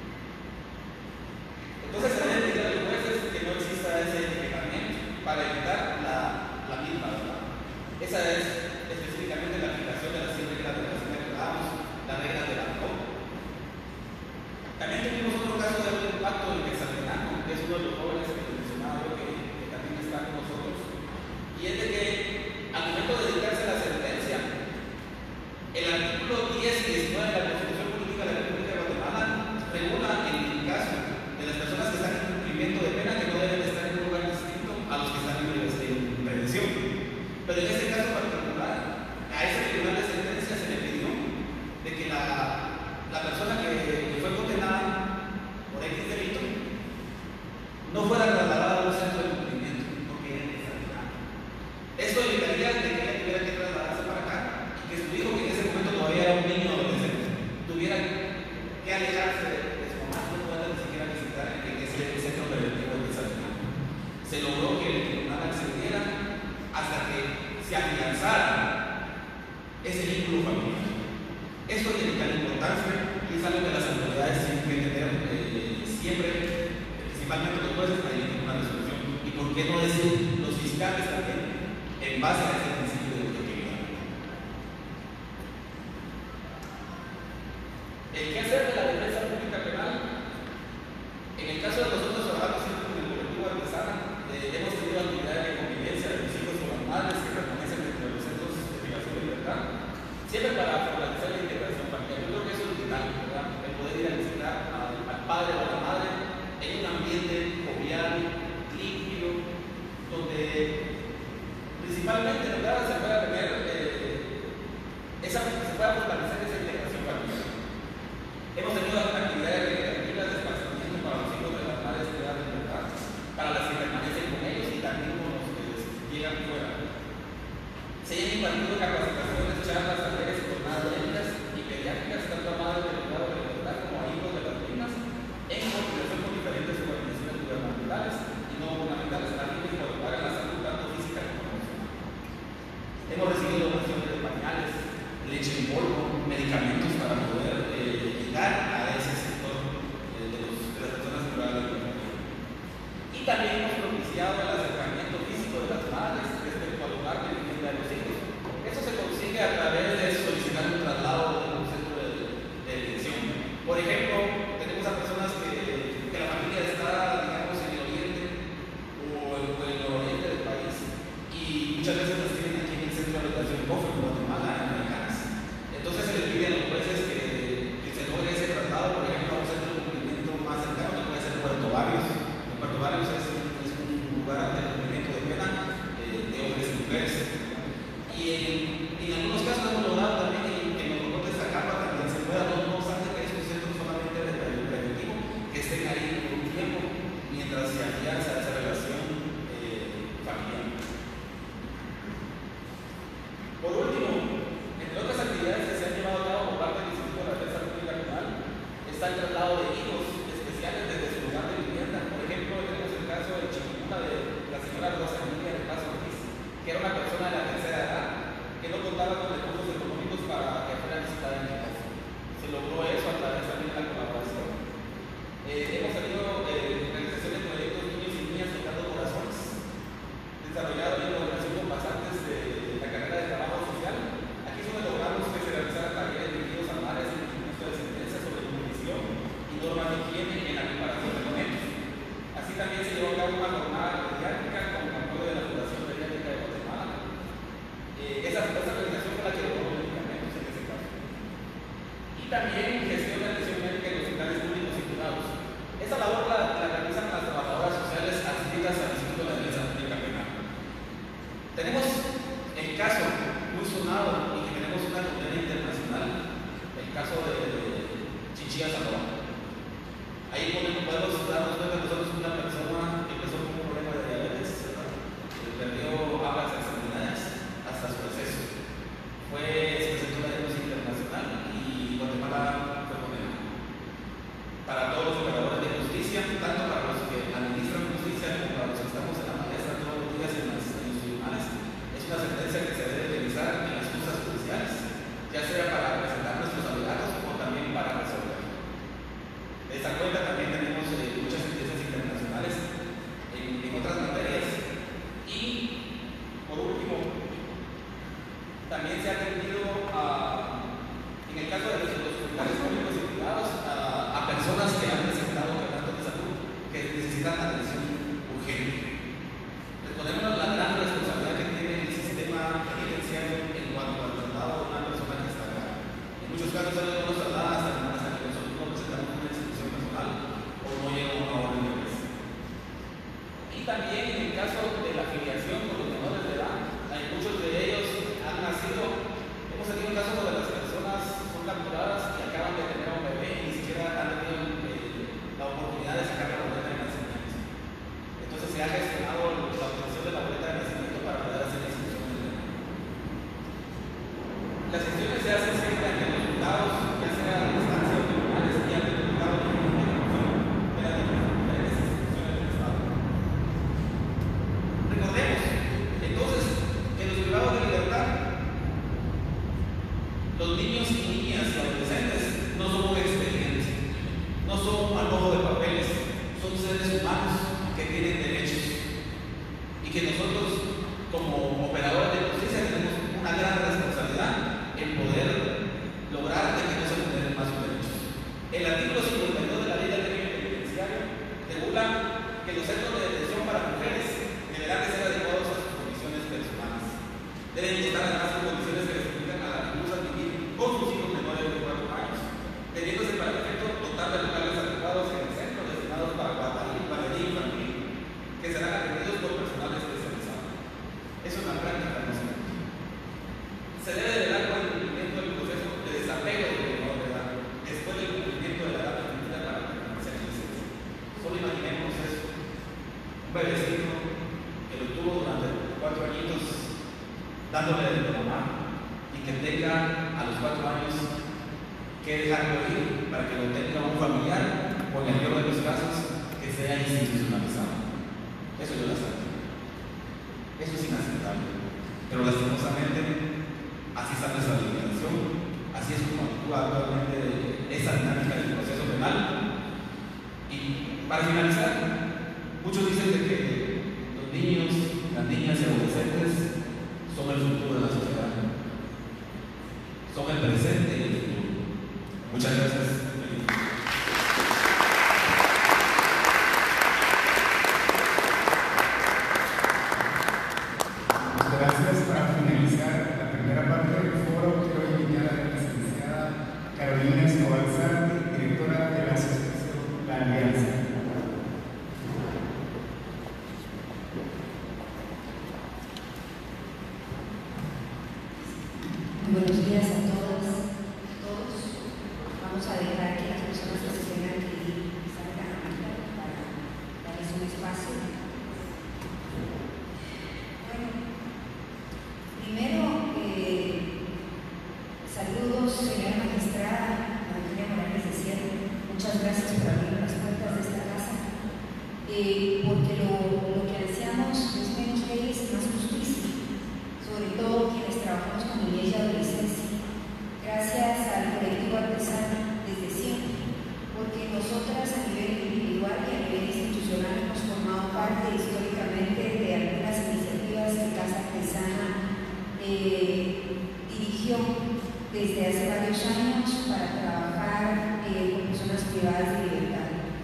Entonces se debe pedir a los jueces que no exista ese etiquetamiento para evitar la misma verdad. Esa es específicamente la aplicación de las 100 reglas de la ciencia que damos, las reglas del ANCO. También tuvimos otro caso de alto impacto en Quetzaltenango, que es uno de los jóvenes que mencionaba yo que también está con nosotros, y es de que al momento de dedicarse a la sentencia, el artículo 10 y 19 de la Constitución Política de la República de Guatemala regula en el caso de las personas que están en cumplimiento de pena que no deben estar en un lugar distinto a los que están en prevención. Pero en este caso particular, a ese tribunal de sentencia se le pidió de que la persona que fue condenada por X delito no fuera trasladada a un centro de cumplimiento, porque era exagerado. Esto evitaría de que ella tuviera que trasladarse para acá y que su hijo, que en ese momento todavía era un niño adolescente, tuviera que alejarse de su mamá, no pueda ni siquiera visitar en ese centro preventivo de Quetzaltenango. Se logró que el tribunal accediera hasta que se afianzara ese vínculo familiar. Esto tiene gran importancia y es algo que las autoridades tienen que tener siempre, principalmente los jueces, para llegar a una resolución. Y por qué no decir los fiscales también, en base a este principio de objetividad. El qué hacer de la defensa pública penal. En el caso de nosotros trabajamos siempre con el colectivo artesana, hemos tenido actividades de convivencia de los hijos con las madres que permanecen dentro de los centros de privación de libertad, siempre para fortalecer la integración familiar. Yo creo que eso es vital, ¿verdad? El poder ir a visitar al padre o a la madre en un ambiente jovial, limpio, donde principalmente, ¿verdad?, se pueda tener se pueda fortalecer esa integración familiar. Hemos tenido actividades recreativas de esparcimiento para los hijos de las madres que dan libertad, para las que permanecen con ellos y también con los que llegan fuera. Se han impartido capacitaciones, charlas, talleres, jornadas médicas y pediátricas, tanto a madres del cuidado de la libertad como a hijos de las víctimas, en coordinación con diferentes organizaciones gubernamentales y no gubernamentales, también que colaboran en la salud tanto física como emocional. Hemos recibido donaciones de pañales, leche en polvo, medicamentos para poder llegar a ese sector de las personas privadas de libertad. Y también hemos propiciado el acercamiento físico de las madres respecto al lugar de vivienda de los hijos. Eso se consigue a través de solicitar un traslado de un centro de detención. Por ejemplo, tenemos a personas que la familia está, digamos, en el oriente o en el oriente del país y muchas veces las tienen aquí en el centro de detención COFE, en Guatemala, en Americanas. Entonces se les pide a los jueces que se logre ese traslado, por ejemplo, a un centro de cumplimiento más cercano, que puede ser Puerto Barrios. Puerto Barrios es un lugar de cumplimiento de pena de hombres y mujeres. Y en algunos casos hemos logrado también que en los botes de Zacapa también se pueda, no obstante que esos centros solamente de preventivo, que estén ahí por un tiempo mientras se afianza esa relación familiar. Por último, entre otras actividades que se han llevado a cabo por parte del Instituto de la Defensa Pública Penal, está el traslado de hijos especiales desde su lugar de vivienda. Por ejemplo, tenemos el caso de Chiquimula de la señora Rosa Emilia de Paso Ortiz, que era una persona de la tercera edad que no contaba con recursos económicos para que fuera visitada en mi casa. Se logró eso a través también de la colaboración. Hemos tenido realización de proyectos niños y niñas mantiene en la preparación de alimentos. Así también se llevó a cabo una jornada pediátrica con apoyo de la Fundación Pediátrica de Guatemala. Esa organización fue la que llevó los medicamentos en ese caso. Y también gestión de atención médica en hospitales públicos y privados. Esa labor la realizan las trabajadoras sociales adscritas al Instituto de la Defensa Pública Penal. Tenemos el caso muy sonado y que tenemos una condena internacional, el caso de Chinchilla Zamora. Ahí podemos darnos cuenta que nosotros una persona que empezó con un problema de diabetes, perdió ambas extremidades hasta su deceso. Se presentó una denuncia internacional y Guatemala fue condenado. Para todos los operadores de justicia, tanto para los que administran justicia como para los que estamos en la palestra todos los días en los tribunales, es una sentencia que se debe utilizar en las justas judiciales, ya sea para presentar nuestros alegatos o también para resolver. De esta cuenta también tenemos muchas sentencias internacionales en otras materias. Y por último, también se ha atendido en el caso de los hospitales públicos y privados a personas que han presentado quebrantos de salud que necesitan atención urgente. Recordemos la gran responsabilidad que tiene el sistema penitenciario en cuanto al traslado de una persona que está acá. En muchos casos no nos trasladan hasta que nosotros no presentamos una institución personal o no llega una orden de arresto. Y también en el caso de la afiliación con los menores de edad, hay muchos de ellos han nacido. Hemos tenido casos donde las personas son capturadas y acaban de tener un bebé y ni siquiera han tenido la oportunidad de sacar la boleta de nacimiento. Entonces se ha gestionado la obtención de la boleta de nacimiento para poder hacer la inscripción del bebé. Las gestiones se hacen siempre ante los juzgados, ya sea a distancia o tribunales, y ante los juzgados de ejecución de las diferentes instituciones del Estado. Recordemos, entonces, que en los privados de libertad, los niños y niñas y adolescentes no son un expediente, no son un manojo de papeles, son seres humanos que tienen derechos y que nosotros, como operadores de justicia, tenemos una gran responsabilidad en poder lograr de que no se vulneren más sus derechos. El artículo 52 de la Ley del Régimen Penitenciario regula que los centros de detención para mujeres deberán de ser adecuados a sus condiciones personales. Deben estar además en condiciones que les permitan a las reclusas vivir con sus hijos menores de 4 años, teniéndose para efecto dotar de locales adecuados en el centro destinados para guardería infantil, que serán atendidos por personal especializado. Eso es una práctica no se se debe de dar con el cumplimiento del proceso de desapego del menor de edad, después del cumplimiento de la edad permitida para la permanencia en licencia. Solo imaginemos eso: un bebecito que lo tuvo durante 4 añitos dándole de mamá y que tenga a los 4 años que dejarlo ir para que lo tenga un familiar o en el peor de los casos que sea institucionalizado. Eso yo lo sé. Eso es inaceptable. Pero lastimosamente así está nuestra legislación, así es como actúa actualmente esa dinámica del proceso penal. Y para finalizar, muchos dicen de que los niños, las niñas y adolescentes son el futuro de la sociedad, son el presente y el futuro. Muchas gracias. Gracias. Para finalizar la primera parte del foro, quiero invitar a la licenciada Carolina Escobar Santi, directora de la Asociación La Alianza. Buenos días a todas, a todos. Vamos a dejar que las personas que se tengan que ir salgan a hablar para darles un espacio. Bueno, primero, saludos, señora magistrada Antonia Morales de Sierra. Muchas gracias por abrir las puertas de esta casa, porque lo que deseamos es menos leyes, más justicia, sobre todo quienes trabajamos con niñez y adolescencia. Gracias al colectivo artesano desde siempre, porque nosotras a nivel individual y a nivel institucional hemos formado parte históricamente de algunas iniciativas que Casa Artesana dirigió desde hace varios años para trabajar con personas privadas de libertad.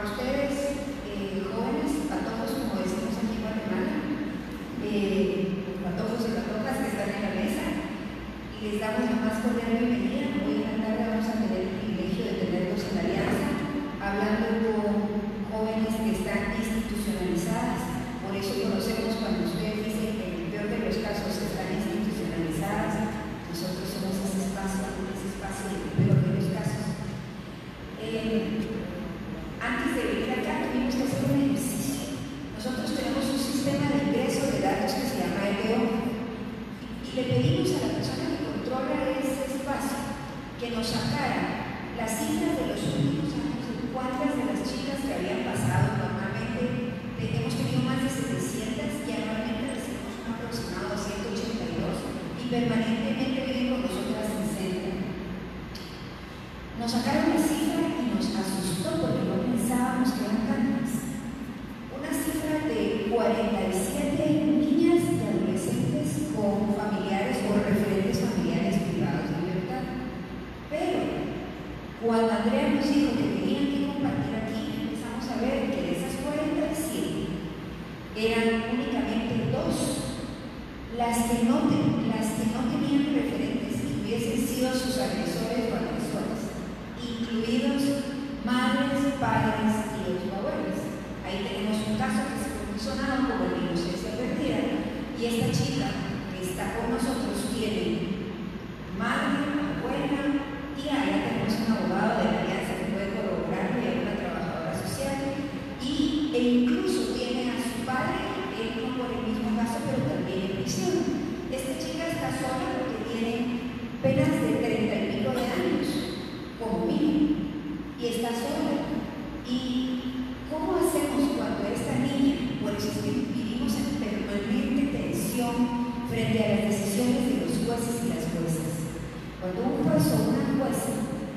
a ustedes, jóvenes, patojos, como decimos aquí en Guatemala, patojos y patojas que están en la mesa, y les damos la más cordial bienvenida. Hoy en la tarde vamos a tener el privilegio de tenerlos en la alianza, hablando con jóvenes que están institucionalizadas. Por eso conocemos cuando ustedes dicen que en el peor de los casos están institucionalizadas. Nosotros somos ese espacio en el peor de los casos. Antes de venir acá tuvimos que hacer un ejercicio. Nosotros tenemos un sistema de ingreso de datos que se llama EPO y le pedimos a la persona que controla ese espacio que nos sacara las cifras de los últimos años de cuántas de las chicas que habían pasado. Normalmente hemos tenido más de 700 y anualmente recibimos un aproximado de 182 y permanentemente viven con nosotras en centro. Nos sacaron la cifra y nos asustó porque no pensábamos que eran tantas. Una cifra de 47 niñas y adolescentes con familiares o referentes familiares privados de libertad. Pero cuando Andrea nos dijo que tenían que compartir aquí, empezamos a ver que de esas 47 eran únicamente 2 las que no tenían referentes que hubiesen sido sus agresores o agresoras, incluidos madres, padres y los abuelos. Ahí tenemos un caso que se fue sonado como el de inocencia perdida, y esta chica que está con nosotros tiene madre, abuela, tía, ya tenemos un abogado de la alianza que puede corroborarlo y a una trabajadora social, e incluso tiene a su padre, él no por el mismo caso, pero también en prisión. Esta chica está sola porque tiene penas de 30 y pico de años, como mínimo, y está sola. ¿Y cómo hacemos cuando esta niña, por eso es que vivimos en permanente tensión frente a las decisiones de los jueces y las juezas? Cuando un juez o una jueza,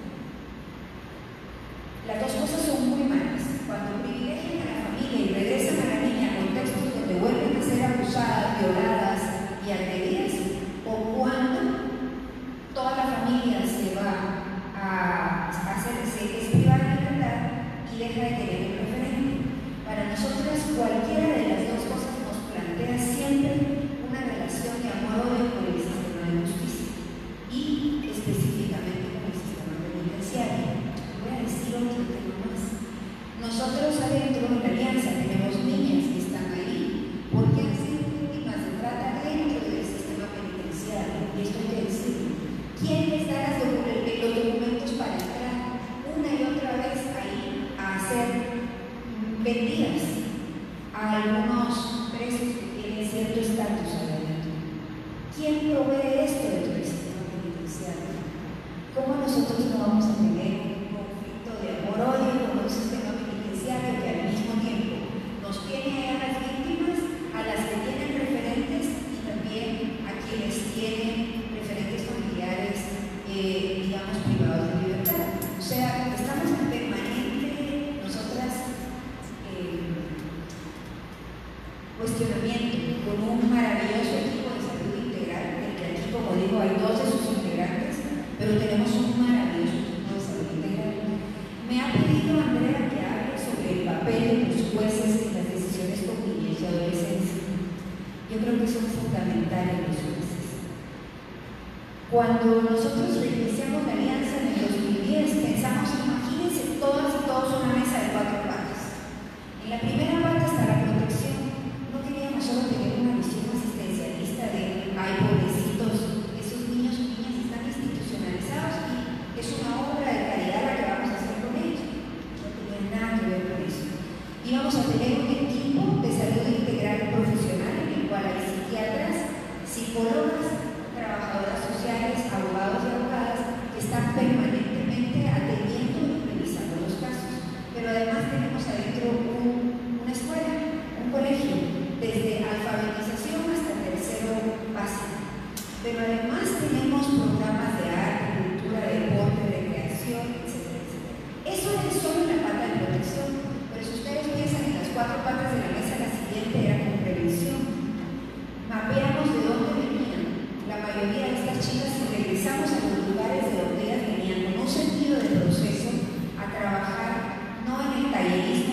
las dos cosas son muy malas. Cuando privilegian a la familia y regresan a la niña a contextos donde vuelven a ser abusadas, violadas y agredidas, o cuando toda la familia se va a hacerse privada de libertad y deja de tener un referente. Para nosotras, cualquiera de las dos cosas nos plantea siempre una relación de amor-odio con el sistema de justicia y específicamente con el sistema penitenciario. Voy a decir otro tema más. Nosotros adentro de la alianza tenemos niñas que están ahí porque han sido víctimas de trata dentro del sistema penitenciario, y esto hay que decirlo. ¿Quién les da los documentos para entrar una y otra vez ahí a ser vendidas a algunos presos que tienen cierto estatus adentro? ¿Quién provee esto dentro del sistema penitenciario? ¿Cómo nosotros no vamos a tener un conflicto de amor-odio con un sistema penitenciario que al mismo tiempo nos tiene a las víctimas, a las que tienen referentes y también a quienes tienen referentes familiares, digamos, privados de libertad? O sea, estamos en permanente, nosotras, cuestionamiento con un maravilloso equipo de salud integral, del que aquí, como digo, hay 2 de sus integrantes, pero tenemos un maravilloso equipo de salud integral. Me ha pedido Andrea que hable sobre el papel de los jueces en las decisiones con niños y adolescencia. Yo creo que son fundamentales los jueces. Cuando nosotros reiniciamos la alianza en el 2010, pensamos, imagínense todas y todos una mesa de 4 patas. En la primera pata está la protección. No queríamos solo tener una visión asistencialista de, ay, pobrecitos, esos niños y niñas están institucionalizados y es una obra de caridad la que vamos a hacer con ellos. No tenía nada que ver con eso. Íbamos a tener un equipo de salud integral profesional en el cual hay psiquiatras, psicólogas, trabajadoras sociales, abogados y abogadas que están permanentemente atendiendo y revisando los casos. Pero además tenemos adentro una escuela, un colegio, desde alfabetización hasta el tercero básico. Pero además tenemos programas de arte, cultura, deporte, recreación, etcétera, etcétera. Eso es solo la pata de protección, pero si ustedes piensan en las 4 patas de la mesa, la siguiente era con prevención. Mapeamos de dónde venían la mayoría de estas chicas y regresamos a los lugares de donde ellas venían con un sentido de proceso a trabajar no en el tallerismo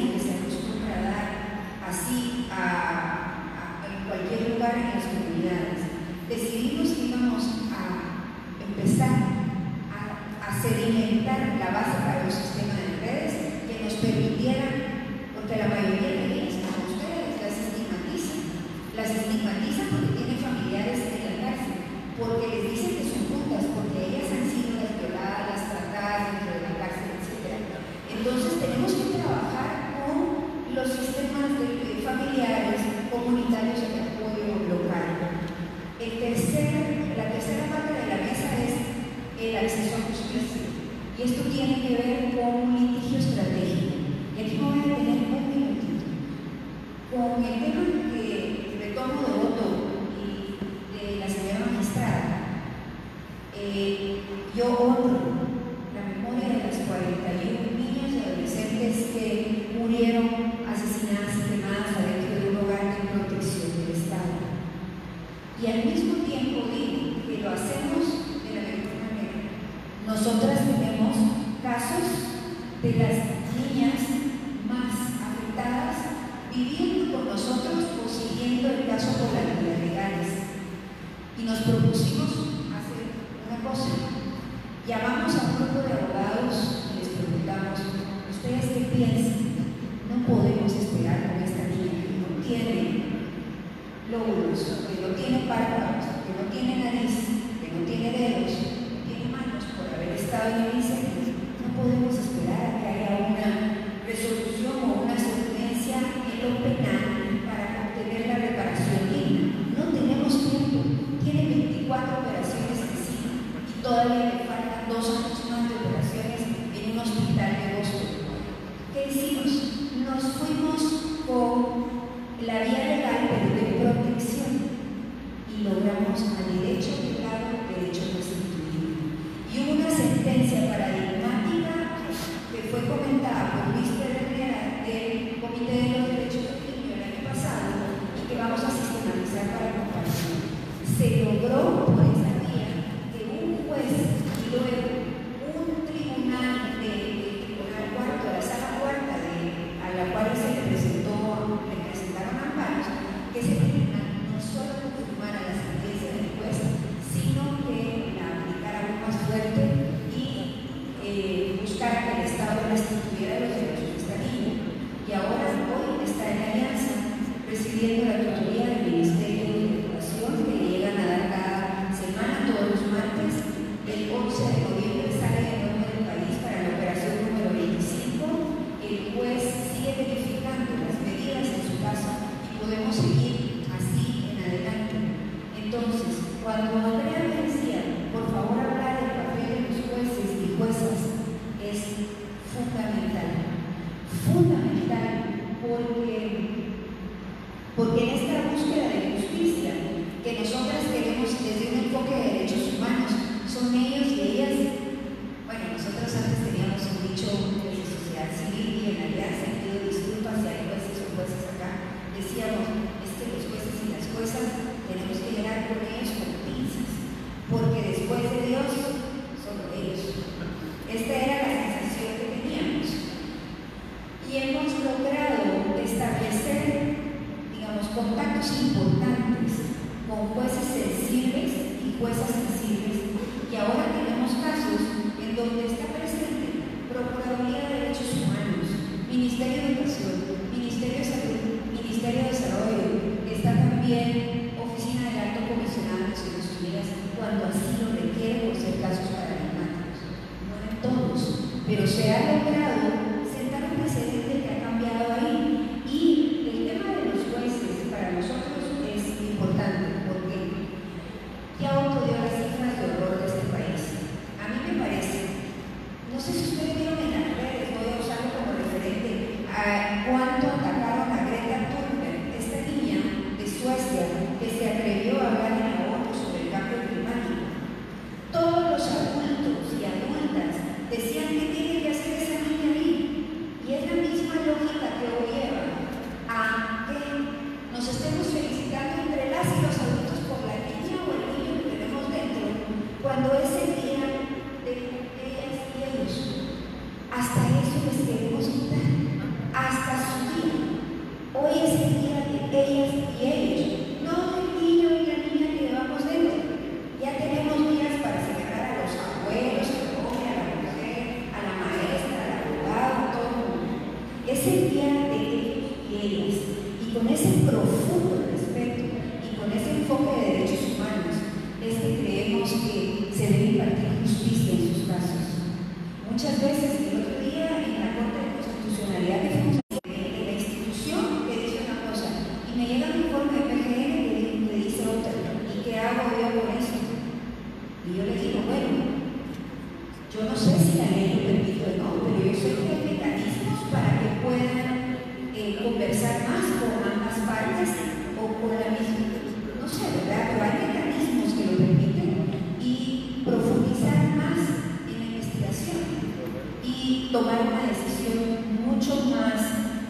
permitieran, porque la mayoría de ellas, como ustedes, las estigmatizan porque tienen familiares en la cárcel, porque les dicen que son putas, porque ellas han sido las violadas, las tratadas dentro de la cárcel, etc. Entonces tenemos que trabajar con los sistemas familiares, comunitarios y de apoyo local. La tercera parte de la mesa es el acceso a justicia. Y esto tiene que ver con un litigio estratégico. Y aquí me voy a detener un minutito. Con el tema que retomo de voto y de la señora magistrada, yo honro la memoria de las 41 niñas y adolescentes que murieron asesinadas y quemadas adentro de un hogar de protección del Estado. Y al mismo tiempo digo que lo hacemos de la mejor manera. Nosotras tenemos casos de las niñas más afectadas viviendo con nosotros o siguiendo el caso por las vías legales. Y nos propusimos hacer una cosa. Llamamos a un grupo de abogados y les preguntamos, ¿ustedes qué piensan? No podemos esperar con esta niña que no tiene lóbulos, que no tiene párpados, que no tiene nariz, que no tiene dedos, que no tiene manos por haber estado en el incendio. No podemos esperar a que haya una resolución o una sentencia en lo penal para obtener la reparación digna. No tenemos tiempo. Tiene 24 operaciones encima y todavía le faltan 2 años más de operaciones en un hospital de Boston. ¿Qué hicimos? Nos fuimos con la vía legal, pero de protección, y logramos al derecho legal, derecho restituido. Y hubo una sentencia paradigmática que fue comentada por Luis Pedernera del Comité de los Derechos del Niño el año pasado y que vamos a sistematizar para compartir. Se logró por esa vía que un juez y luego un tribunal cuarto, la sala cuarta a la cual se le presentaron amparos, que ese tribunal no solo confirmara la sentencia del juez, sino que la aplicara aún más fuerte y buscara que el Estado restituyera los derechos de esta niña. Y ahora hoy está en alianza, recibiendo la tutoría del Ministerio de Educación, que le llegan a dar cada semana, todos los martes. El 11 de noviembre sale de nuevo del país para la operación número 25. El juez sigue verificando las medidas en su caso y podemos seguir así en adelante. Entonces, cuando Andrea me decía, por favor, hablar del papel de los jueces y juezas, es fundamental. Fundamental porque en esta búsqueda de justicia que nosotras queremos desde un enfoque de derechos humanos, son ellos y ellas. Bueno, nosotros antes teníamos un dicho de sociedad civil y en alianza, y pido disculpas si hay jueces o jueces acá, decíamos, es que los jueces y las juezas tenemos que llegar con ellos con pinzas, porque después de Dios, solo ellos. Esta era la sensación que teníamos. Y hemos logrado establecer, digamos, contactos importantes con jueces sensibles y juezas sensibles, y ahora tenemos casos en donde está presente Procuraduría de Derechos Humanos, Ministerio de Educación, Ministerio de Salud, Ministerio de Desarrollo, está también Oficina del Alto Comisionado de Naciones Unidas, cuando así lo requiere por ser casos paradigmáticos. No en todos, pero se ha logrado sentar un precedente que ha cambiado ahí. Y el tema de los jueces para nosotros es importante porque ya otro dio las cifras de horror de este país. A mí me parece, no sé si ustedes vieron en las redes, voy a usarlo como referente a cuánto atacaron a Greta Thunberg, esta niña de Suecia que se atrevió a hablar en la ONU sobre el cambio climático. Todos los adultos y adultas decían que tiene que hacer esa niña ahí, y es la misma lógica que hoy lleva a que nos estemos felicitando entre las y los adultos por la niña o el niño que tenemos dentro, cuando es el día de ellas y ellos. Hasta eso les queremos quitar, hasta su día. Hoy es el día de ellas y ellos, no del niño y la niña que llevamos dentro. Ya tenemos días para celebrar a los abuelos, al hombre, a la mujer, a la maestra, al abogado, todo. ese día de ellos y ellas, y con ese profundo respeto y con ese enfoque de derechos humanos, es que creemos que se debe impartir justicia en sus casos. Muchas veces, el otro día en la Corte de Constitucionalidad de la institución que dice una cosa y me llega un informe de PGN que dice otra, ¿y qué hago yo con eso? Y yo le digo, bueno, yo no sé si la ley lo permite o no, pero yo sé que hay mecanismos para que puedan conversar más con ambas partes o con la misma, no sé, ¿verdad? Pero hay mecanismos que lo permiten y profundizar más en la investigación y tomar una decisión mucho más,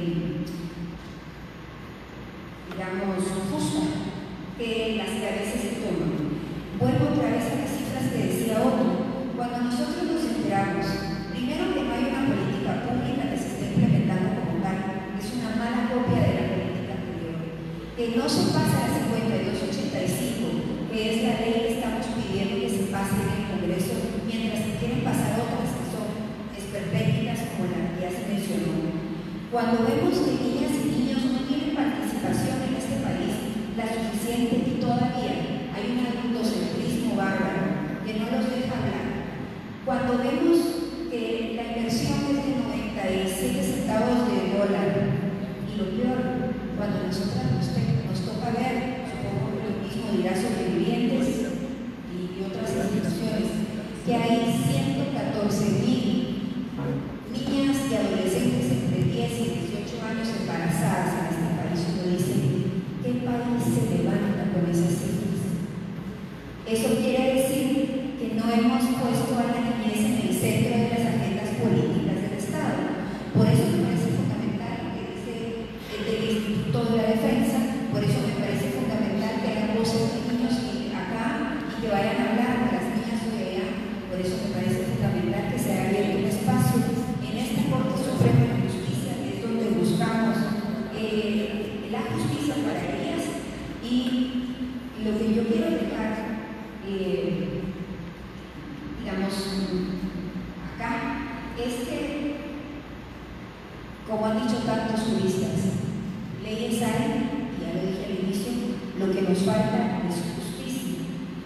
digamos, justa que las que a veces se toman. Vuelvo otra vez a las cifras que decía Otto. Cuando nosotros nos enteramos, primero que no hay una política pública que se esté implementando como tal, es una mala copia de la política anterior, que no se pasa a la 5285, que es la ley que estamos pidiendo que se pase en el Congreso, mientras que quieren pasar otras que son esperpénticas como la que ya se mencionó. Cuando vemos que niñas y niños no tienen participación en este país la suficiente y todavía hay un adultocentrismo bárbaro que no los deja hablar. Cuando vemos que la inversión es de 97 centavos de dólar, y lo peor, cuando nosotras nos toca ver, supongo que lo mismo dirá Sobrevivientes y otras instituciones, que hay 114,000 niñas y adolescentes entre 10 y 18 años embarazadas en este país. Uno dice, ¿qué país se levanta con esas cifras? Eso quiere decir que no hemos puesto a la niñez en el centro de las agendas políticas del Estado. Por eso me parece fundamental lo que dice el del Instituto de la Defensa, por eso me parece fundamental que hayan voces de niños acá y que vayan a hablar de las niñas de allá. Por eso me parece fundamental que se haya abierto un espacio en esta Corte Suprema de Justicia, que es donde buscamos la justicia para ellas. Y lo que yo quiero dejar, digamos, acá, es que, como han dicho tantos juristas, leyes hay, y ya lo dije al inicio, lo que nos falta es justicia.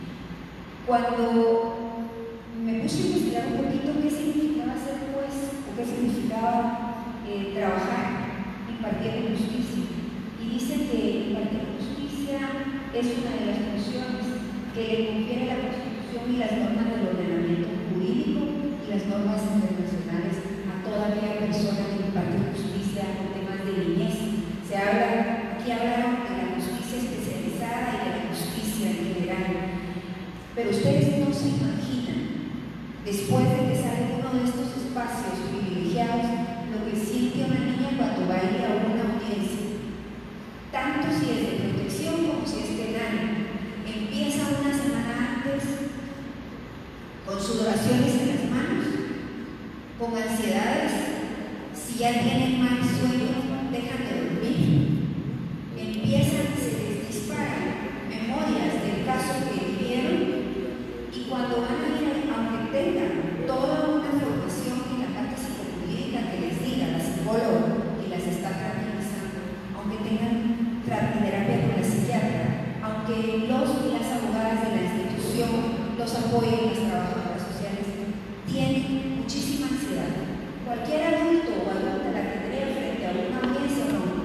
Cuando me puse a investigar un poquito qué significaba ser juez, o qué significaba trabajar impartiendo justicia, y dice que impartir justicia es una de las funciones que le confiere la Constitución y las normas del ordenamiento jurídico y las normas internacionales a toda aquella persona que imparte justicia en temas de niñez. Aquí hablaron de la justicia especializada y de la justicia en general, pero ustedes no se imaginan, después de que sale uno de estos espacios privilegiados, lo que siente una niña cuando va a ir a una audiencia, tanto si es de protección como si es penal. Empieza una semana antes con sudoraciones en las manos, con ansiedades, si ya tienen mal sueño, dejan de dormir, empiezan, se les disparan memorias del caso que vivieron, y cuando van a ir, aunque tengan toda una formación en la parte psicojurídica que les diga la psicóloga que las está tranquilizando, aunque tengan terapia con la psiquiatra, aunque los y las abogadas de la institución los apoyen, las trabajadoras sociales, tienen muchísima ansiedad. Cualquier adulto o adulta la tendría frente a una audiencia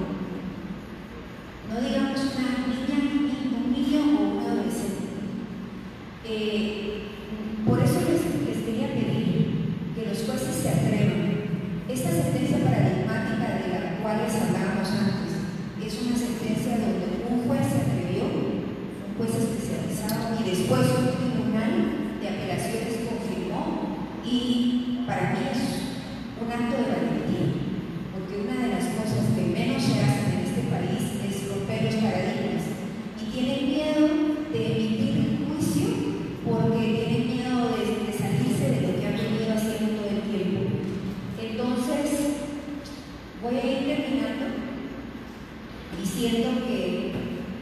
no digamos una niña, un niño o un adolescente. Por eso les quería pedir que los jueces se atrevan. Esta sentencia paradigmática de la cual les hablábamos antes es una sentencia donde un juez se atrevió, un juez especializado, y después un tribunal de apelaciones confirmó, y para mí es un acto de valentía, porque una de las cosas que menos se hacen en este país es romper los paradigmas, y tienen miedo de emitir un juicio porque tienen miedo de salirse de lo que han venido haciendo todo el tiempo. Entonces, voy a ir terminando diciendo que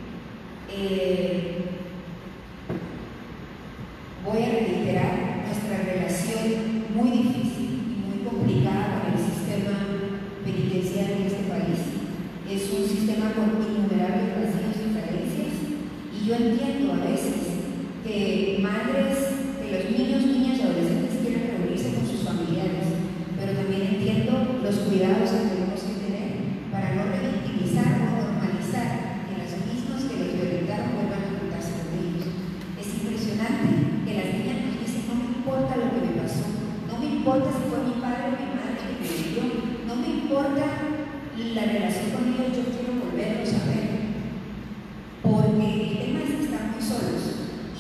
voy a reiterar nuestra relación muy difícil y muy complicada con el sistema penitenciario.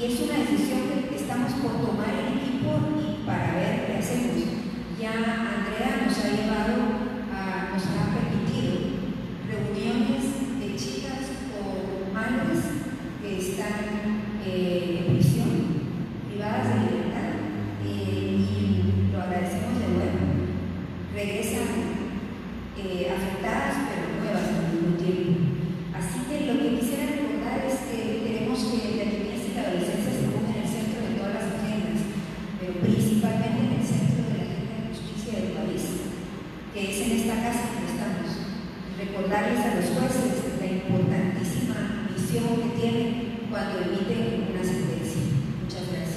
y es una decisión que estamos por tomar en equipo y para ver qué hacemos. Ya Andrea nos ha permitido reuniones de chicas o madres que están en prisión, privadas de libertad, y lo agradecemos de nuevo. Regresan afectadas pero nuevas al mismo tiempo. Así que lo que quisiera recordar es que queremos que la niñez y la adolescencia se pongan en el centro de todas las agendas, pero principalmente en el centro de la agenda de justicia del país, que es en esta casa donde estamos. Recordarles a los jueces la importantísima misión que tienen cuando emiten una sentencia. Muchas gracias.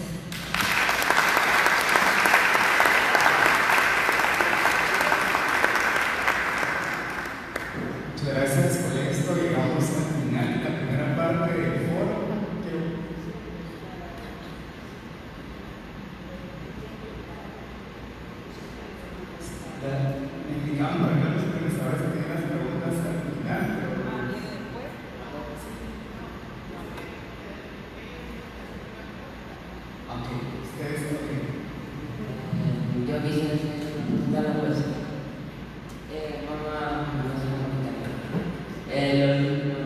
Muchas gracias. Con esto llegamos al final de la primera parte del foro. Me indicaban para que los profesores tienen las preguntas al final, pero ustedes Yo quisiera dar una cosa. Mamá, los niños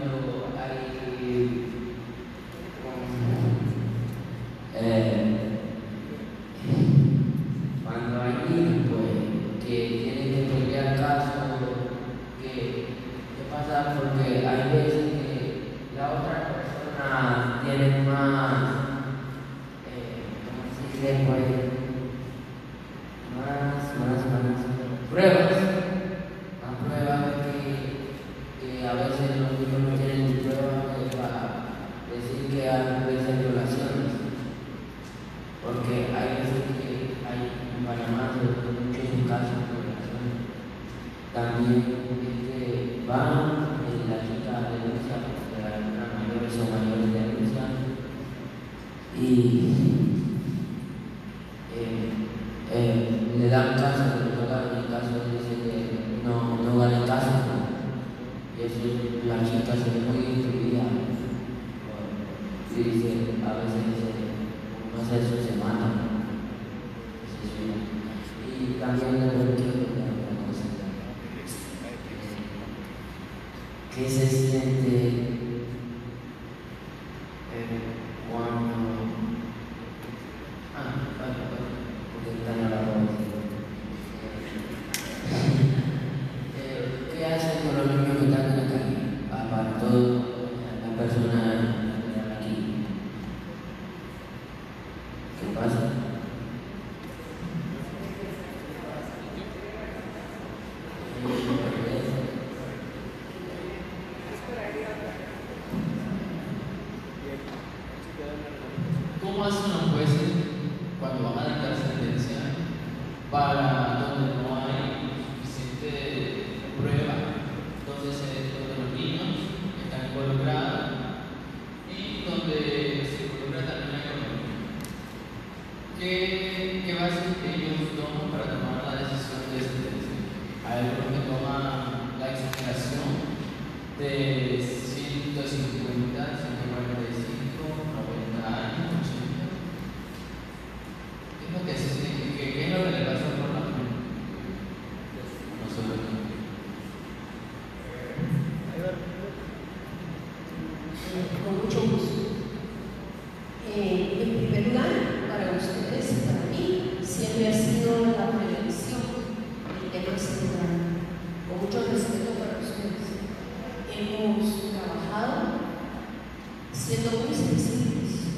cuando hay niños pues, que tienen que pelear casos, ¿qué pasa? Porque hay veces que la otra persona tiene más, ¿cómo se dice? Pues, pruebas que a veces los niños no tienen pruebas para decir que hay veces violaciones, porque hay veces que hay en Panamá muchos casos de violaciones. También van la chica denuncia, porque algunas mayores o mayores denuncian y le dan caso, en el caso dice que no vale caso, y eso la chica se ve muy instruida, y dice, a veces dice, no sé, eso se mata, y también le pregunto una cosa, ¿qué se siente cuando ¿qué hacen con los niños que están en la calle? Para toda la persona aquí. ¿Qué pasa? ¿Cómo hacen los jueces cuando van a dictar sentencia para donde no hay suficiente prueba? Entonces, donde los niños están involucrados y donde se involucra también la economía. ¿Qué bases ellos toman para tomar la decisión de sentencia? Hay algunos que toman la exageración de 150, 145, 90 años, 80. ¿Qué es lo que se siente? ¿Qué es lo que le pasa por la mente? Nosotros no. Con mucho gusto. En primer lugar, para ustedes y para mí, siempre ha sido la prevención el tema central. Con mucho respeto para ustedes. Hemos trabajado siendo muy sensibles,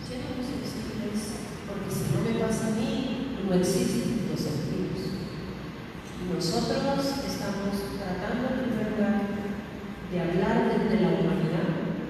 porque si no me pasa a mí, no existen los sentidos. Y nosotros estamos tratando en primer lugar de hablar desde la humanidad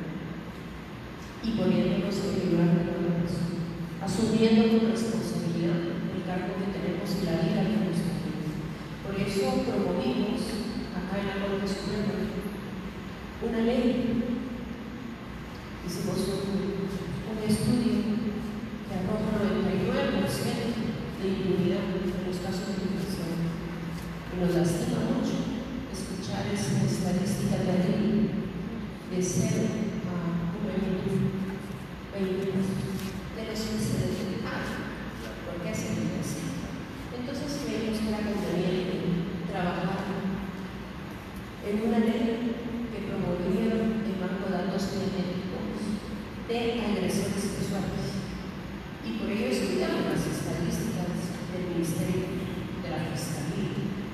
y poniéndonos en el lugar de la persona, asumiendo con responsabilidad el cargo que tenemos y la vida que nos tenemos. Por eso promovimos acá en la Corte Suprema una ley. Hicimos un estudio que arroja 99% de impunidad en los casos de violación. Y nos lastima mucho escuchar esa estadística terrible de 0 a 1 minuto, 20 minutos.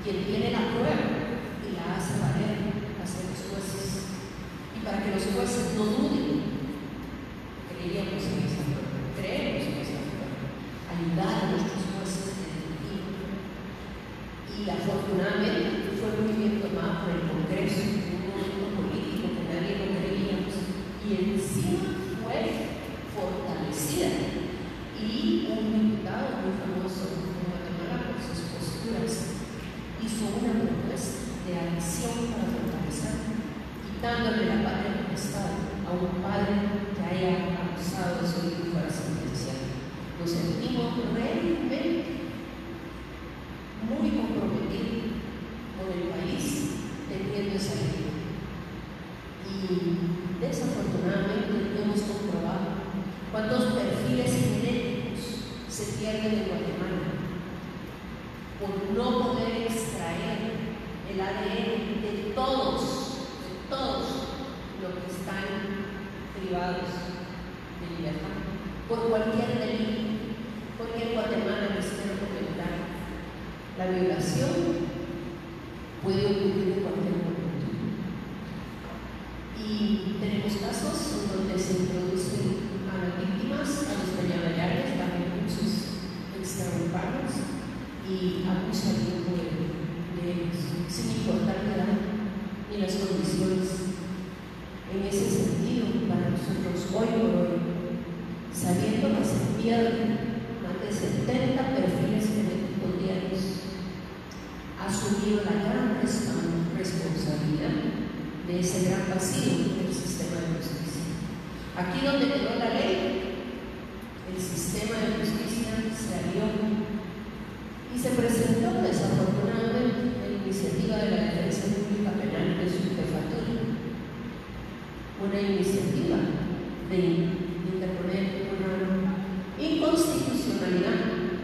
quien tiene la prueba y la hace valer hacia los jueces. Y para que los jueces no duden, creemos en esa prueba, ayudar a nuestros jueces definitivos. Y afortunadamente fue muy bien tomado por el Congreso, un movimiento político que nadie lo creíamos, y encima fue fortalecida. Y un diputado muy famoso en Guatemala por sus posturas hizo una propuesta de acción para fortalecer, quitándole la patria potestad a un padre que haya abusado de su hijo para sentenciar. Nos sentimos realmente muy comprometidos con el país teniendo esa ley. Y desafortunadamente hemos comprobado cuántos perfiles genéticos se pierden en Guatemala por no poder extraer el ADN de todos los que están privados de libertad por cualquier delito. Porque en Guatemala, les quiero comentar, la violación puede ocurrir en cualquier momento. Y tenemos casos en donde se introducen a las víctimas, a los peñadelales, también recursos extraurbanos y abusan de ellos, sin importar la edad ni las condiciones. En ese sentido, para nosotros hoy por hoy, sabiendo que se pierden más de 70 perfiles genéticos diarios, ha asumido la gran responsabilidad de ese gran vacío del sistema de justicia. Aquí donde quedó la ley, el sistema de justicia se alió y se presentó desafortunadamente la iniciativa de la Defensa Pública Penal de su jefatura, una iniciativa de interponer una inconstitucionalidad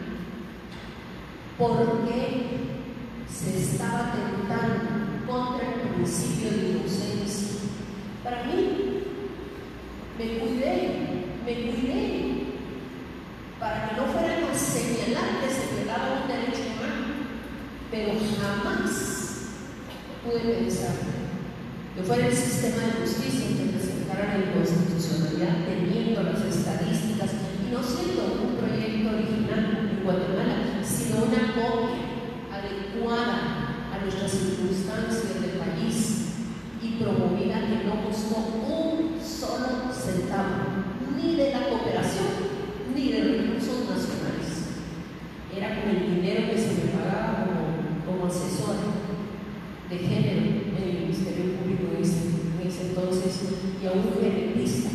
porque se estaba tentando contra el principio de inocencia. Para mí, me cuidé para que no fueran a señalar que se violaba un derecho humano, pero jamás pude pensar que fuera el sistema de justicia que presentara la inconstitucionalidad teniendo las estadísticas y no siendo un proyecto original en Guatemala, sino una copia adecuada a nuestras circunstancias del país y promovida que no costó un solo centavo, ni de la cooperación ni de los recursos nacionales. Era con el dinero que se me pagaba como asesor de género en el Ministerio Público en ese entonces, y a un genetista,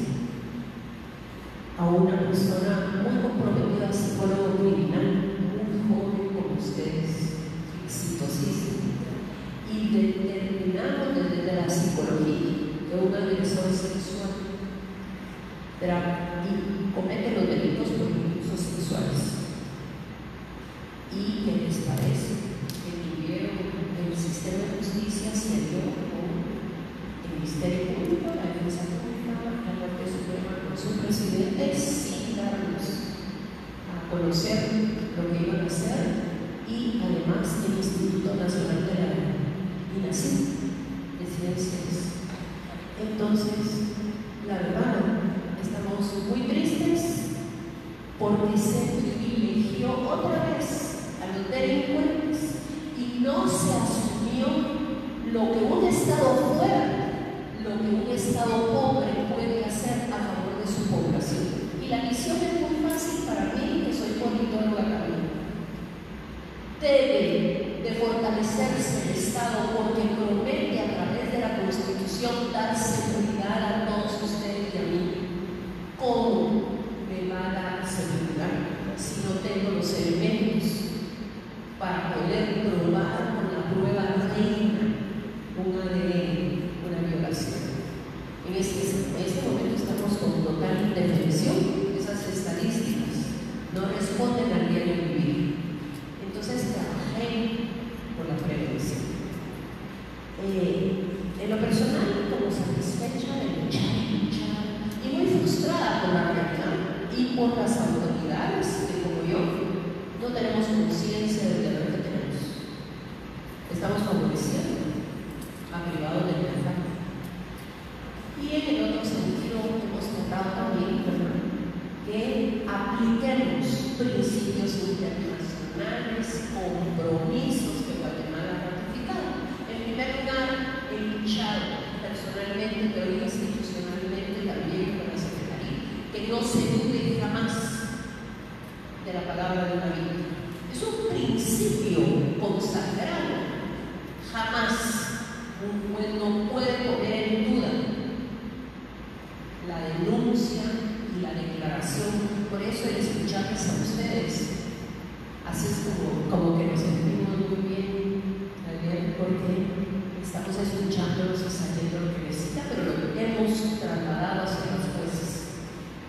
a una persona muy comprometida al psicólogo criminal, muy joven como ustedes, exitosísimo, y determinamos desde la psicología que un agresor sexual y comete los delitos por abusos sexuales. ¿Y qué les parece? El sistema de justicia se dio con el Ministerio Público, la Defensa Pública, la Corte Suprema, con su presidente, sin darnos a conocer lo que iban a hacer, y además el Instituto Nacional de la INACID de Ciencias. Entonces, la verdad, estamos muy tristes porque se privilegió otra vez a los delincuentes y no se asumió lo que un Estado fuera, lo que un Estado pobre puede hacer a favor de su población. Y la misión es muy fácil para mí, que soy politóloga también. Debe de fortalecerse el Estado porque promete a través de la Constitución dar seguridad a todos ustedes y a mí. ¿Cómo me va a dar seguridad si no tengo los elementos para poder probar con la prueba reina un ADN, una violación? En este momento estamos con total indefensión. Esas estadísticas no responden al diario vivir. Entonces trabajé por la prevención. En lo personal, como satisfecha de luchar y muy frustrada por la realidad y por las autoridades que, como yo, no tenemos conciencia del deber que tenemos.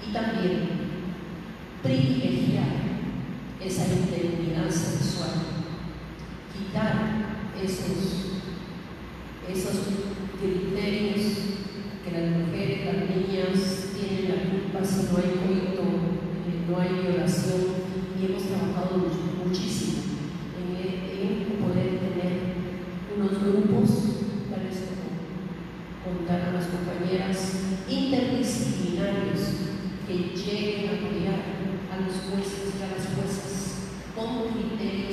y también privilegiar esa integridad sexual, quitar esos criterios que las mujeres, las niñas tienen la culpa si no hay coito, no hay violación, y hemos trabajado muchísimo en poder tener unos grupos, tal vez como contar a las compañeras, interdisciplinarios que lleguen a apoyar a los jueces y a las juezas con criterios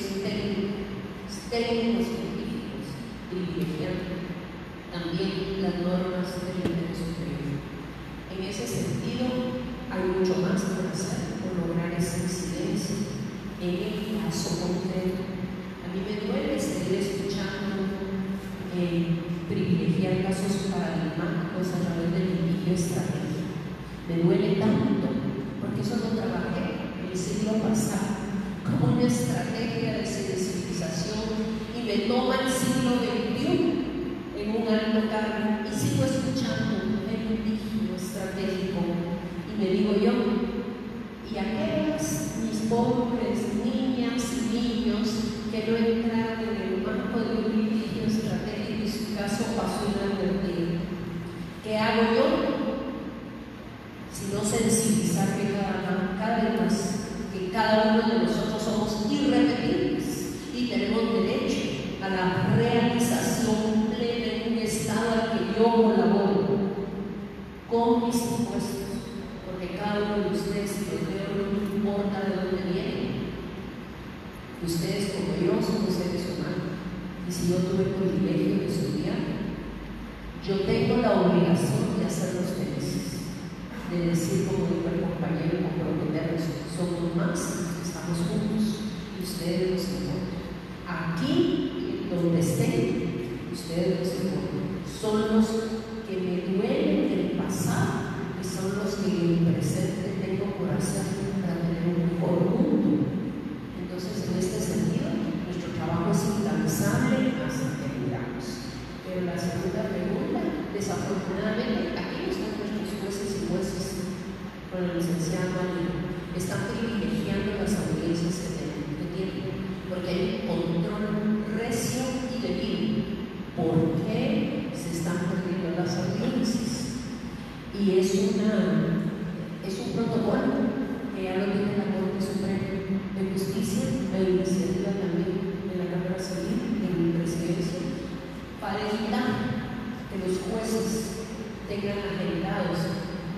técnicos científicos, privilegiando también las normas del interés superior. En ese sentido, hay mucho más por hacer por lograr esa incidencia en el caso concreto. A mí me duele seguir escuchando privilegiar casos paradigmáticos a través del litigio estratégico. Me duele tanto porque eso lo trabajé en el siglo pasado como una estrategia de civilización y me toma el siglo XXI en un alto cargo y sigo escuchando el litigio estratégico y me digo yo, y aquellas mis pobres niñas y niños que no entraron en el marco de un litigio estratégico y su caso pasó inadvertido, ¿qué hago yo? Si no sensibilizarme cada vez más que cada uno de nosotros somos irrepetibles y tenemos derecho a la realización plena en un estado al que yo colaboro con mis impuestos, porque cada uno de ustedes, si los veo, no importa de dónde vienen. Ustedes como yo somos seres humanos, y si yo tuve el privilegio de estudiar, yo tengo la obligación de hacerlos felices, de decir, como dijo el compañero, comprometernos, somos más, estamos juntos, y ustedes los importan. Aquí, donde estén, ustedes los importan. Son los que me duelen del pasado, y son los que en el presente tengo por hacer para tener un mejor mundo. Entonces, en este sentido, nuestro trabajo es incansable hasta que llegamos. Pero la segunda pregunta, desafortunadamente, aquí no están nuestros jueces y jueces con la licenciada María, están privilegiando las audiencias que tienen, porque hay un control recio y debido. ¿Por qué se están perdiendo las audiencias? Y es un protocolo que ya lo tiene la Corte Suprema de Justicia, la iniciativa también de la Cámara Civil, de mi presidencia, para evitar que los jueces tengan agendados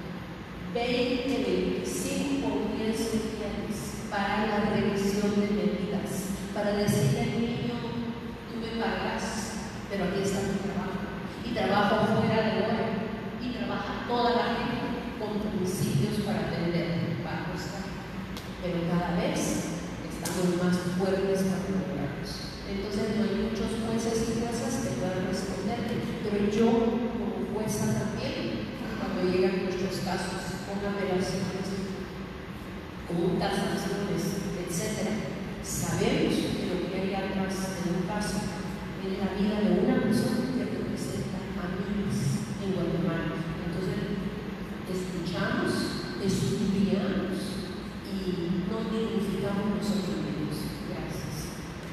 20, 25 audiencias diarias para la revisión de medidas, para decirle al niño, tú me pagas, pero aquí está mi trabajo, y trabajo fuera de hora, y trabaja toda la gente con principios para atender, para costar, pero cada vez estamos más fuertes para lograrlos. Entonces no hay muchos jueces y juezas que puedan responder, pero yo como jueza también, cuando llegan nuestros casos con apelaciones, con casaciones, etc., sabemos que lo que hay atrás de un caso es la vida de una persona que representa a miles en Guatemala. Entonces, escuchamos, estudiamos y nos dignificamos nosotros mismos. Gracias.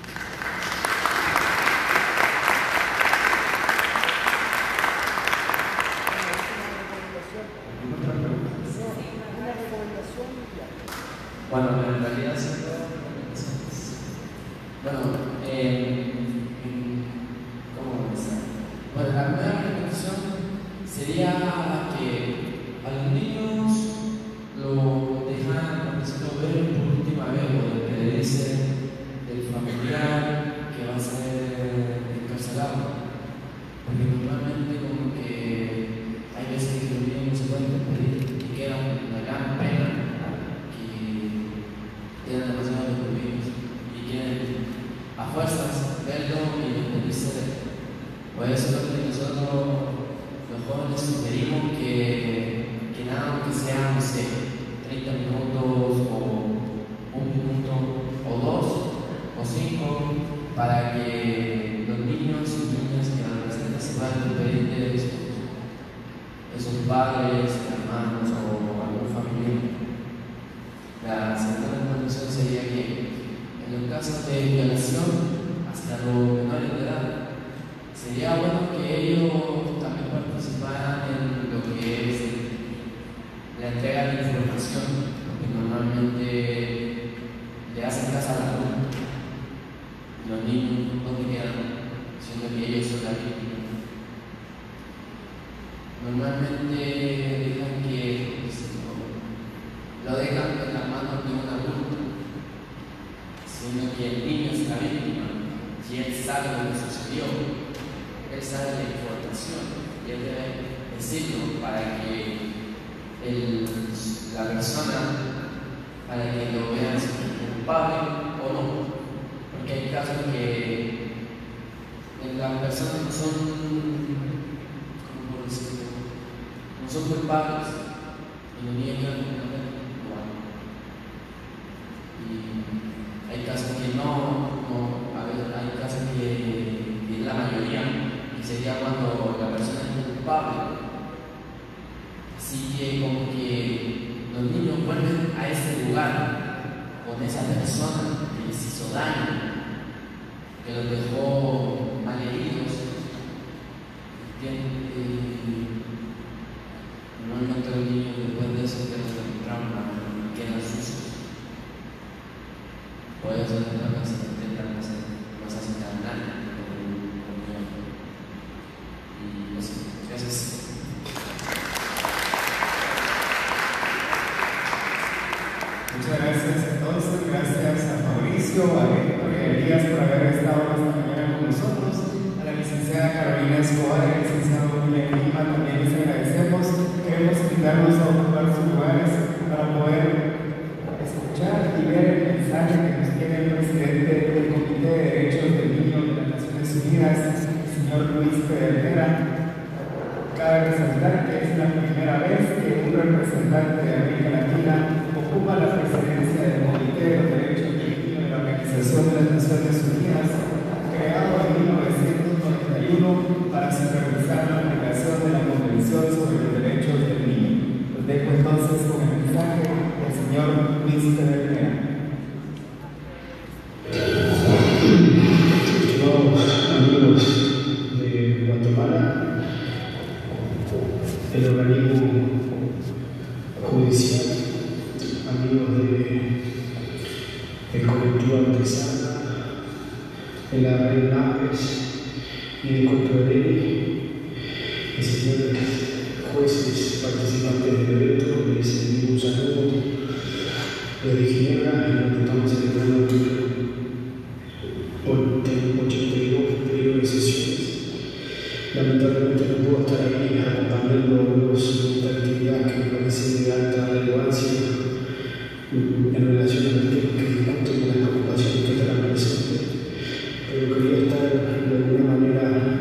Bueno, en realidad siempre recomendaciones. Bueno, ¿cómo empezar? Bueno, la primera recomendación sería que a los niños lo dejan, por decirlo, ver por última vez, o lo que le dice el familiar que va a ser encarcelado. Porque normalmente como que hay veces que los niños no se pueden despedir y quedan una gran pena tienen demasiados descubridos y quieren a fuerzas verlo y despedirse. Por eso es lo que nosotros los jóvenes sugerimos que nada, aunque sea, no sé, 30 minutos o 1 minuto o 2 o 5, para que los niños y niñas que van a presentar se puedan despedir de sus padres, hermanos o algún familiar sería que en los casos de violación hacia los menores de edad, sería bueno que ellos también participaran en lo que es la entrega de información, porque normalmente le hacen caso a la luz. Los niños no quedan, siendo que ellos son la víctima. Normalmente dejan que lo dejan en las manos de un adulto, siendo que el niño es la víctima. Si él sabe lo que sucedió, él sabe la información y él debe decirlo para que la persona, para que lo vean si es culpable o no. Porque hay casos que las personas no son, ¿cómo puedo decirlo? No son culpables y lo niegan completamente. Y hay casos que a ver, hay casos que es la mayoría, que sería cuando la persona es culpable. Así que como que los niños vuelven a ese lugar con esa persona que les hizo daño, que los dejó malheridos. Normalmente los niños después de eso quedan trauma, quedan sucios. Por eso no se hacen tan daño. Y eso, gracias. Muchas gracias entonces, gracias a Mauricio, a Héctor y a Elías por haber estado esta mañana con nosotros, a la licenciada Carolina Escobar y al licenciado William Lima, también les agradecemos. Queremos invitarlos a ocupar sus lugares para poder escuchar y ver el mensaje que nos tiene el presidente del Comité de Derechos del Niño de las Naciones Unidas, el señor Luis Pedernera. Cabe resaltar que es la primera vez que un representante de América Latina ocupa la presidencia del Comité de los Derechos del Niño de la Organización de las Naciones Unidas, creado en 1991 para supervisar la aplicación de la Convención sobre los Derechos del Niño. Los dejo entonces con el mensaje del señor Luis Pedernera. Amigos de Guatemala, el organismo judicial, amigos del colectivo Artesana, de la red NAPES y de Coprodelli, y señores jueces participantes del evento, les envío un saludo desde Ginebra, en donde estamos celebrando por 82 periodos de sesiones. Lamentablemente no puedo estar aquí acompañándolos en esta actividad que me parece de alta relevancia en relación a los temas que discuten con las preocupaciones que estarán presentes, pero quería estar de alguna manera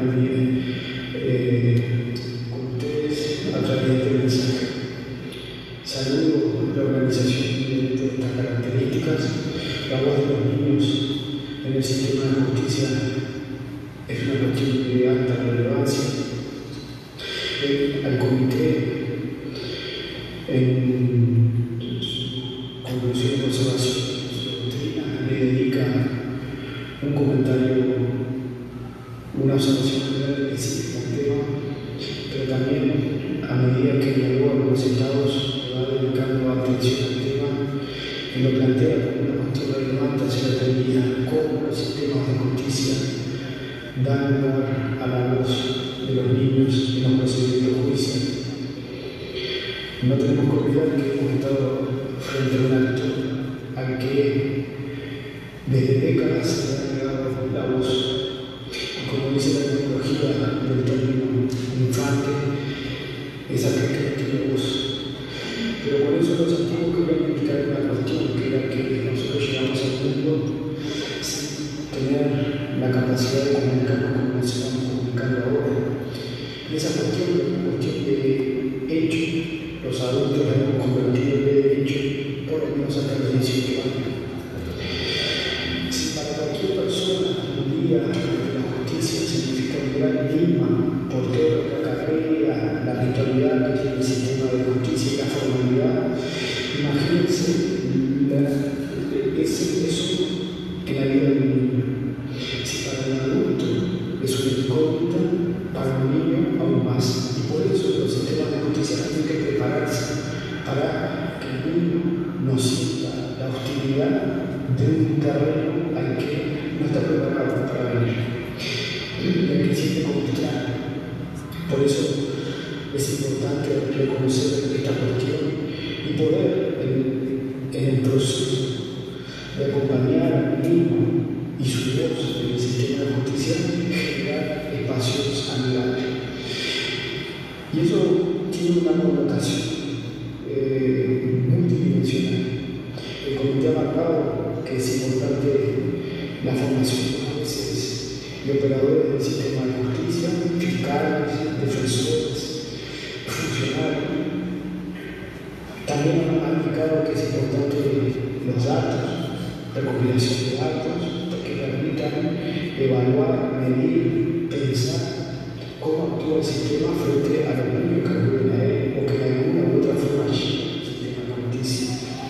con ustedes a través de este mensaje. Saludo la organización de estas características. La voz de los niños en el sistema de justicia es una cuestión de alta relevancia. Al comité, en conclusión de observación de su doctrina, le dedica un comentario, una observación general específica al tema, pero también a medida que dialoga con los estados va dedicando atención al tema y lo plantea como una cuestión relevante hacia la teoría, cómo los sistemas de justicia dan lugar a la voz de los niños en los procedimientos de juicio. No tenemos que olvidar que hemos estado frente a un acto al que desde décadas se ha negado la voz. Y como dice la tecnología del término infante, esa que tiene voz. Pero por eso los antiguos querían indicar una cuestión, que era que nosotros llegamos al mundo sin tener la capacidad de comunicarnos como nos estamos comunicando ahora. Y esa cuestión es una cuestión de hecho. Los adultos la hemos convertido en derecho por lo menos hasta los 18 años. Si para cualquier persona un día la justicia significa un gran enigma por todo lo que acarrea la ritualidad que tiene el sistema de justicia y la formalidad, imagínense ese Por eso es importante reconocer esta cuestión y poder, en el proceso de acompañar al mismo y su voz en el sistema de justicia, generar espacios amigables. Y eso tiene una connotación multidimensional. El comité ha marcado que es importante la formación de jueces y operadores del sistema de justicia, fiscales, defensores, funcionarios. También ha indicado que es importante los datos, recopilación de datos, que permitan evaluar, medir, pensar cómo actúa el sistema frente a los niños que acuden a él o que de alguna u otra forma llegan al sistema de justicia.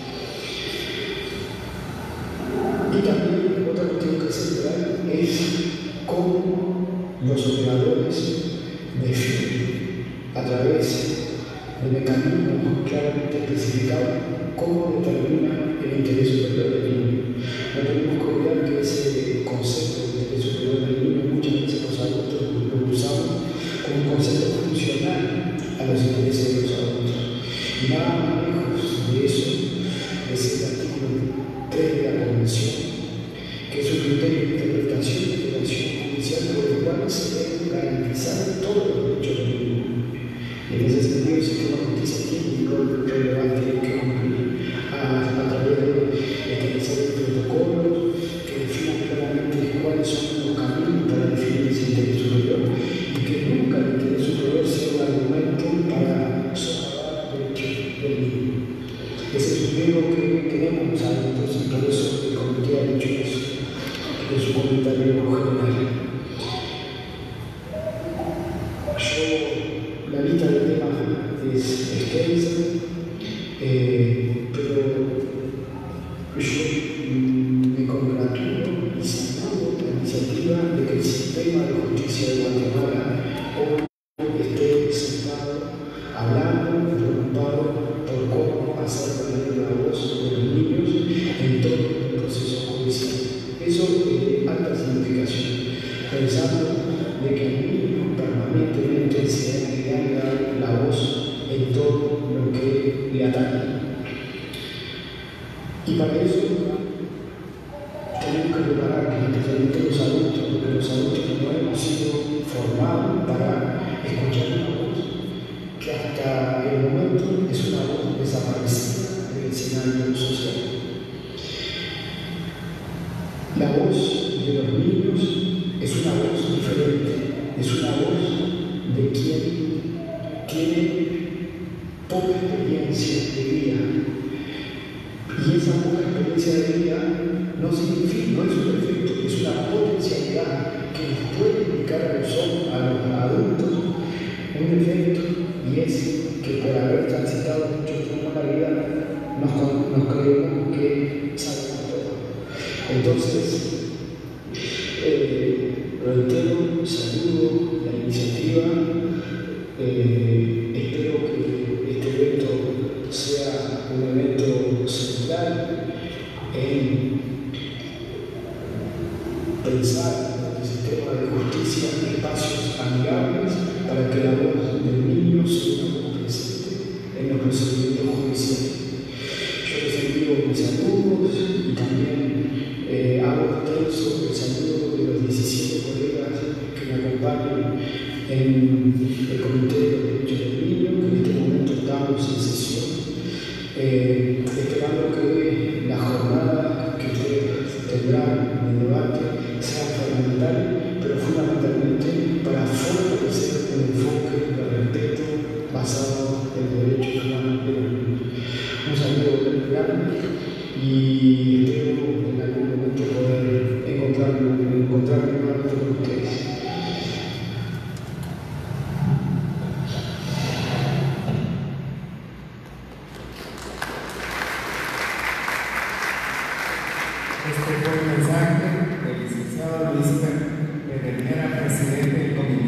Y también otra cuestión que es central es cómo los operadores definen a través de mecanismos claramente especificados cómo determinan el interés superior del niño. No tenemos que olvidar que ese concepto de interés superior del niño muchas veces los adultos lo usamos como un concepto funcional a los intereses de los adultos. Y nada más lejos de eso es el artículo 3 de la Convención, que es un criterio de interpretación de la acción judicial por el cual se deben garantizar todos los derechos del niño. En ese sentido, el sistema de justicia tiene un rol relevante que cumplir a través de establecer protocolos que definan claramente cuáles son los caminos para definir ese interés superior y que nunca el interés superior sea un argumento para socavar derechos del niño. Ese es un riesgo que queremos los adultos y por eso el comité ha dicho eso en su comentario general. La lista de temas es extensa, pero yo me congratulo y saludo la iniciativa de que el sistema de justicia de Guatemala hoy esté sentado, hablando, preocupado por cómo hacer valer la voz de los niños en todo el proceso judicial. Eso es de alta significación, pensando de que el niño permanentemente se la voz en todo lo que le ataca. Y para eso tenemos que preparar, especialmente los adultos, porque los adultos no hemos sido formados para escuchar una voz que hasta el momento es una voz desaparecida del escenario social. La voz de los niños es una voz diferente, es una voz de quien tiene poca experiencia de vida. Y esa poca experiencia de vida no significa, no es un defecto, es una potencialidad que nos puede indicar a los adultos un defecto, y es que por haber transitado mucho tiempo en la vida nos creemos que sabemos todo. Entonces, reitero, saludo la iniciativa. Espero que este evento sea un evento central en pensar en el sistema de justicia en espacios amigables para que la voz del niño sea una voz presente en los procedimientos judiciales. Yo les envío mis saludos y también hago extenso el saludo de los 17 colegas que me acompañan en el Comité de los Derechos del Niño, que en este momento estamos en sesión, esperando que la jornada que ustedes tendrán en el debate sea fundamental, pero fundamentalmente para fortalecer un enfoque de respeto basado en los derechos humanos de los niños. Un saludo muy grande y espero en algún momento poder encontrarme nuevamente con ustedes. Este fue el mensaje del licenciado Luis Pedernera, presidente del Comité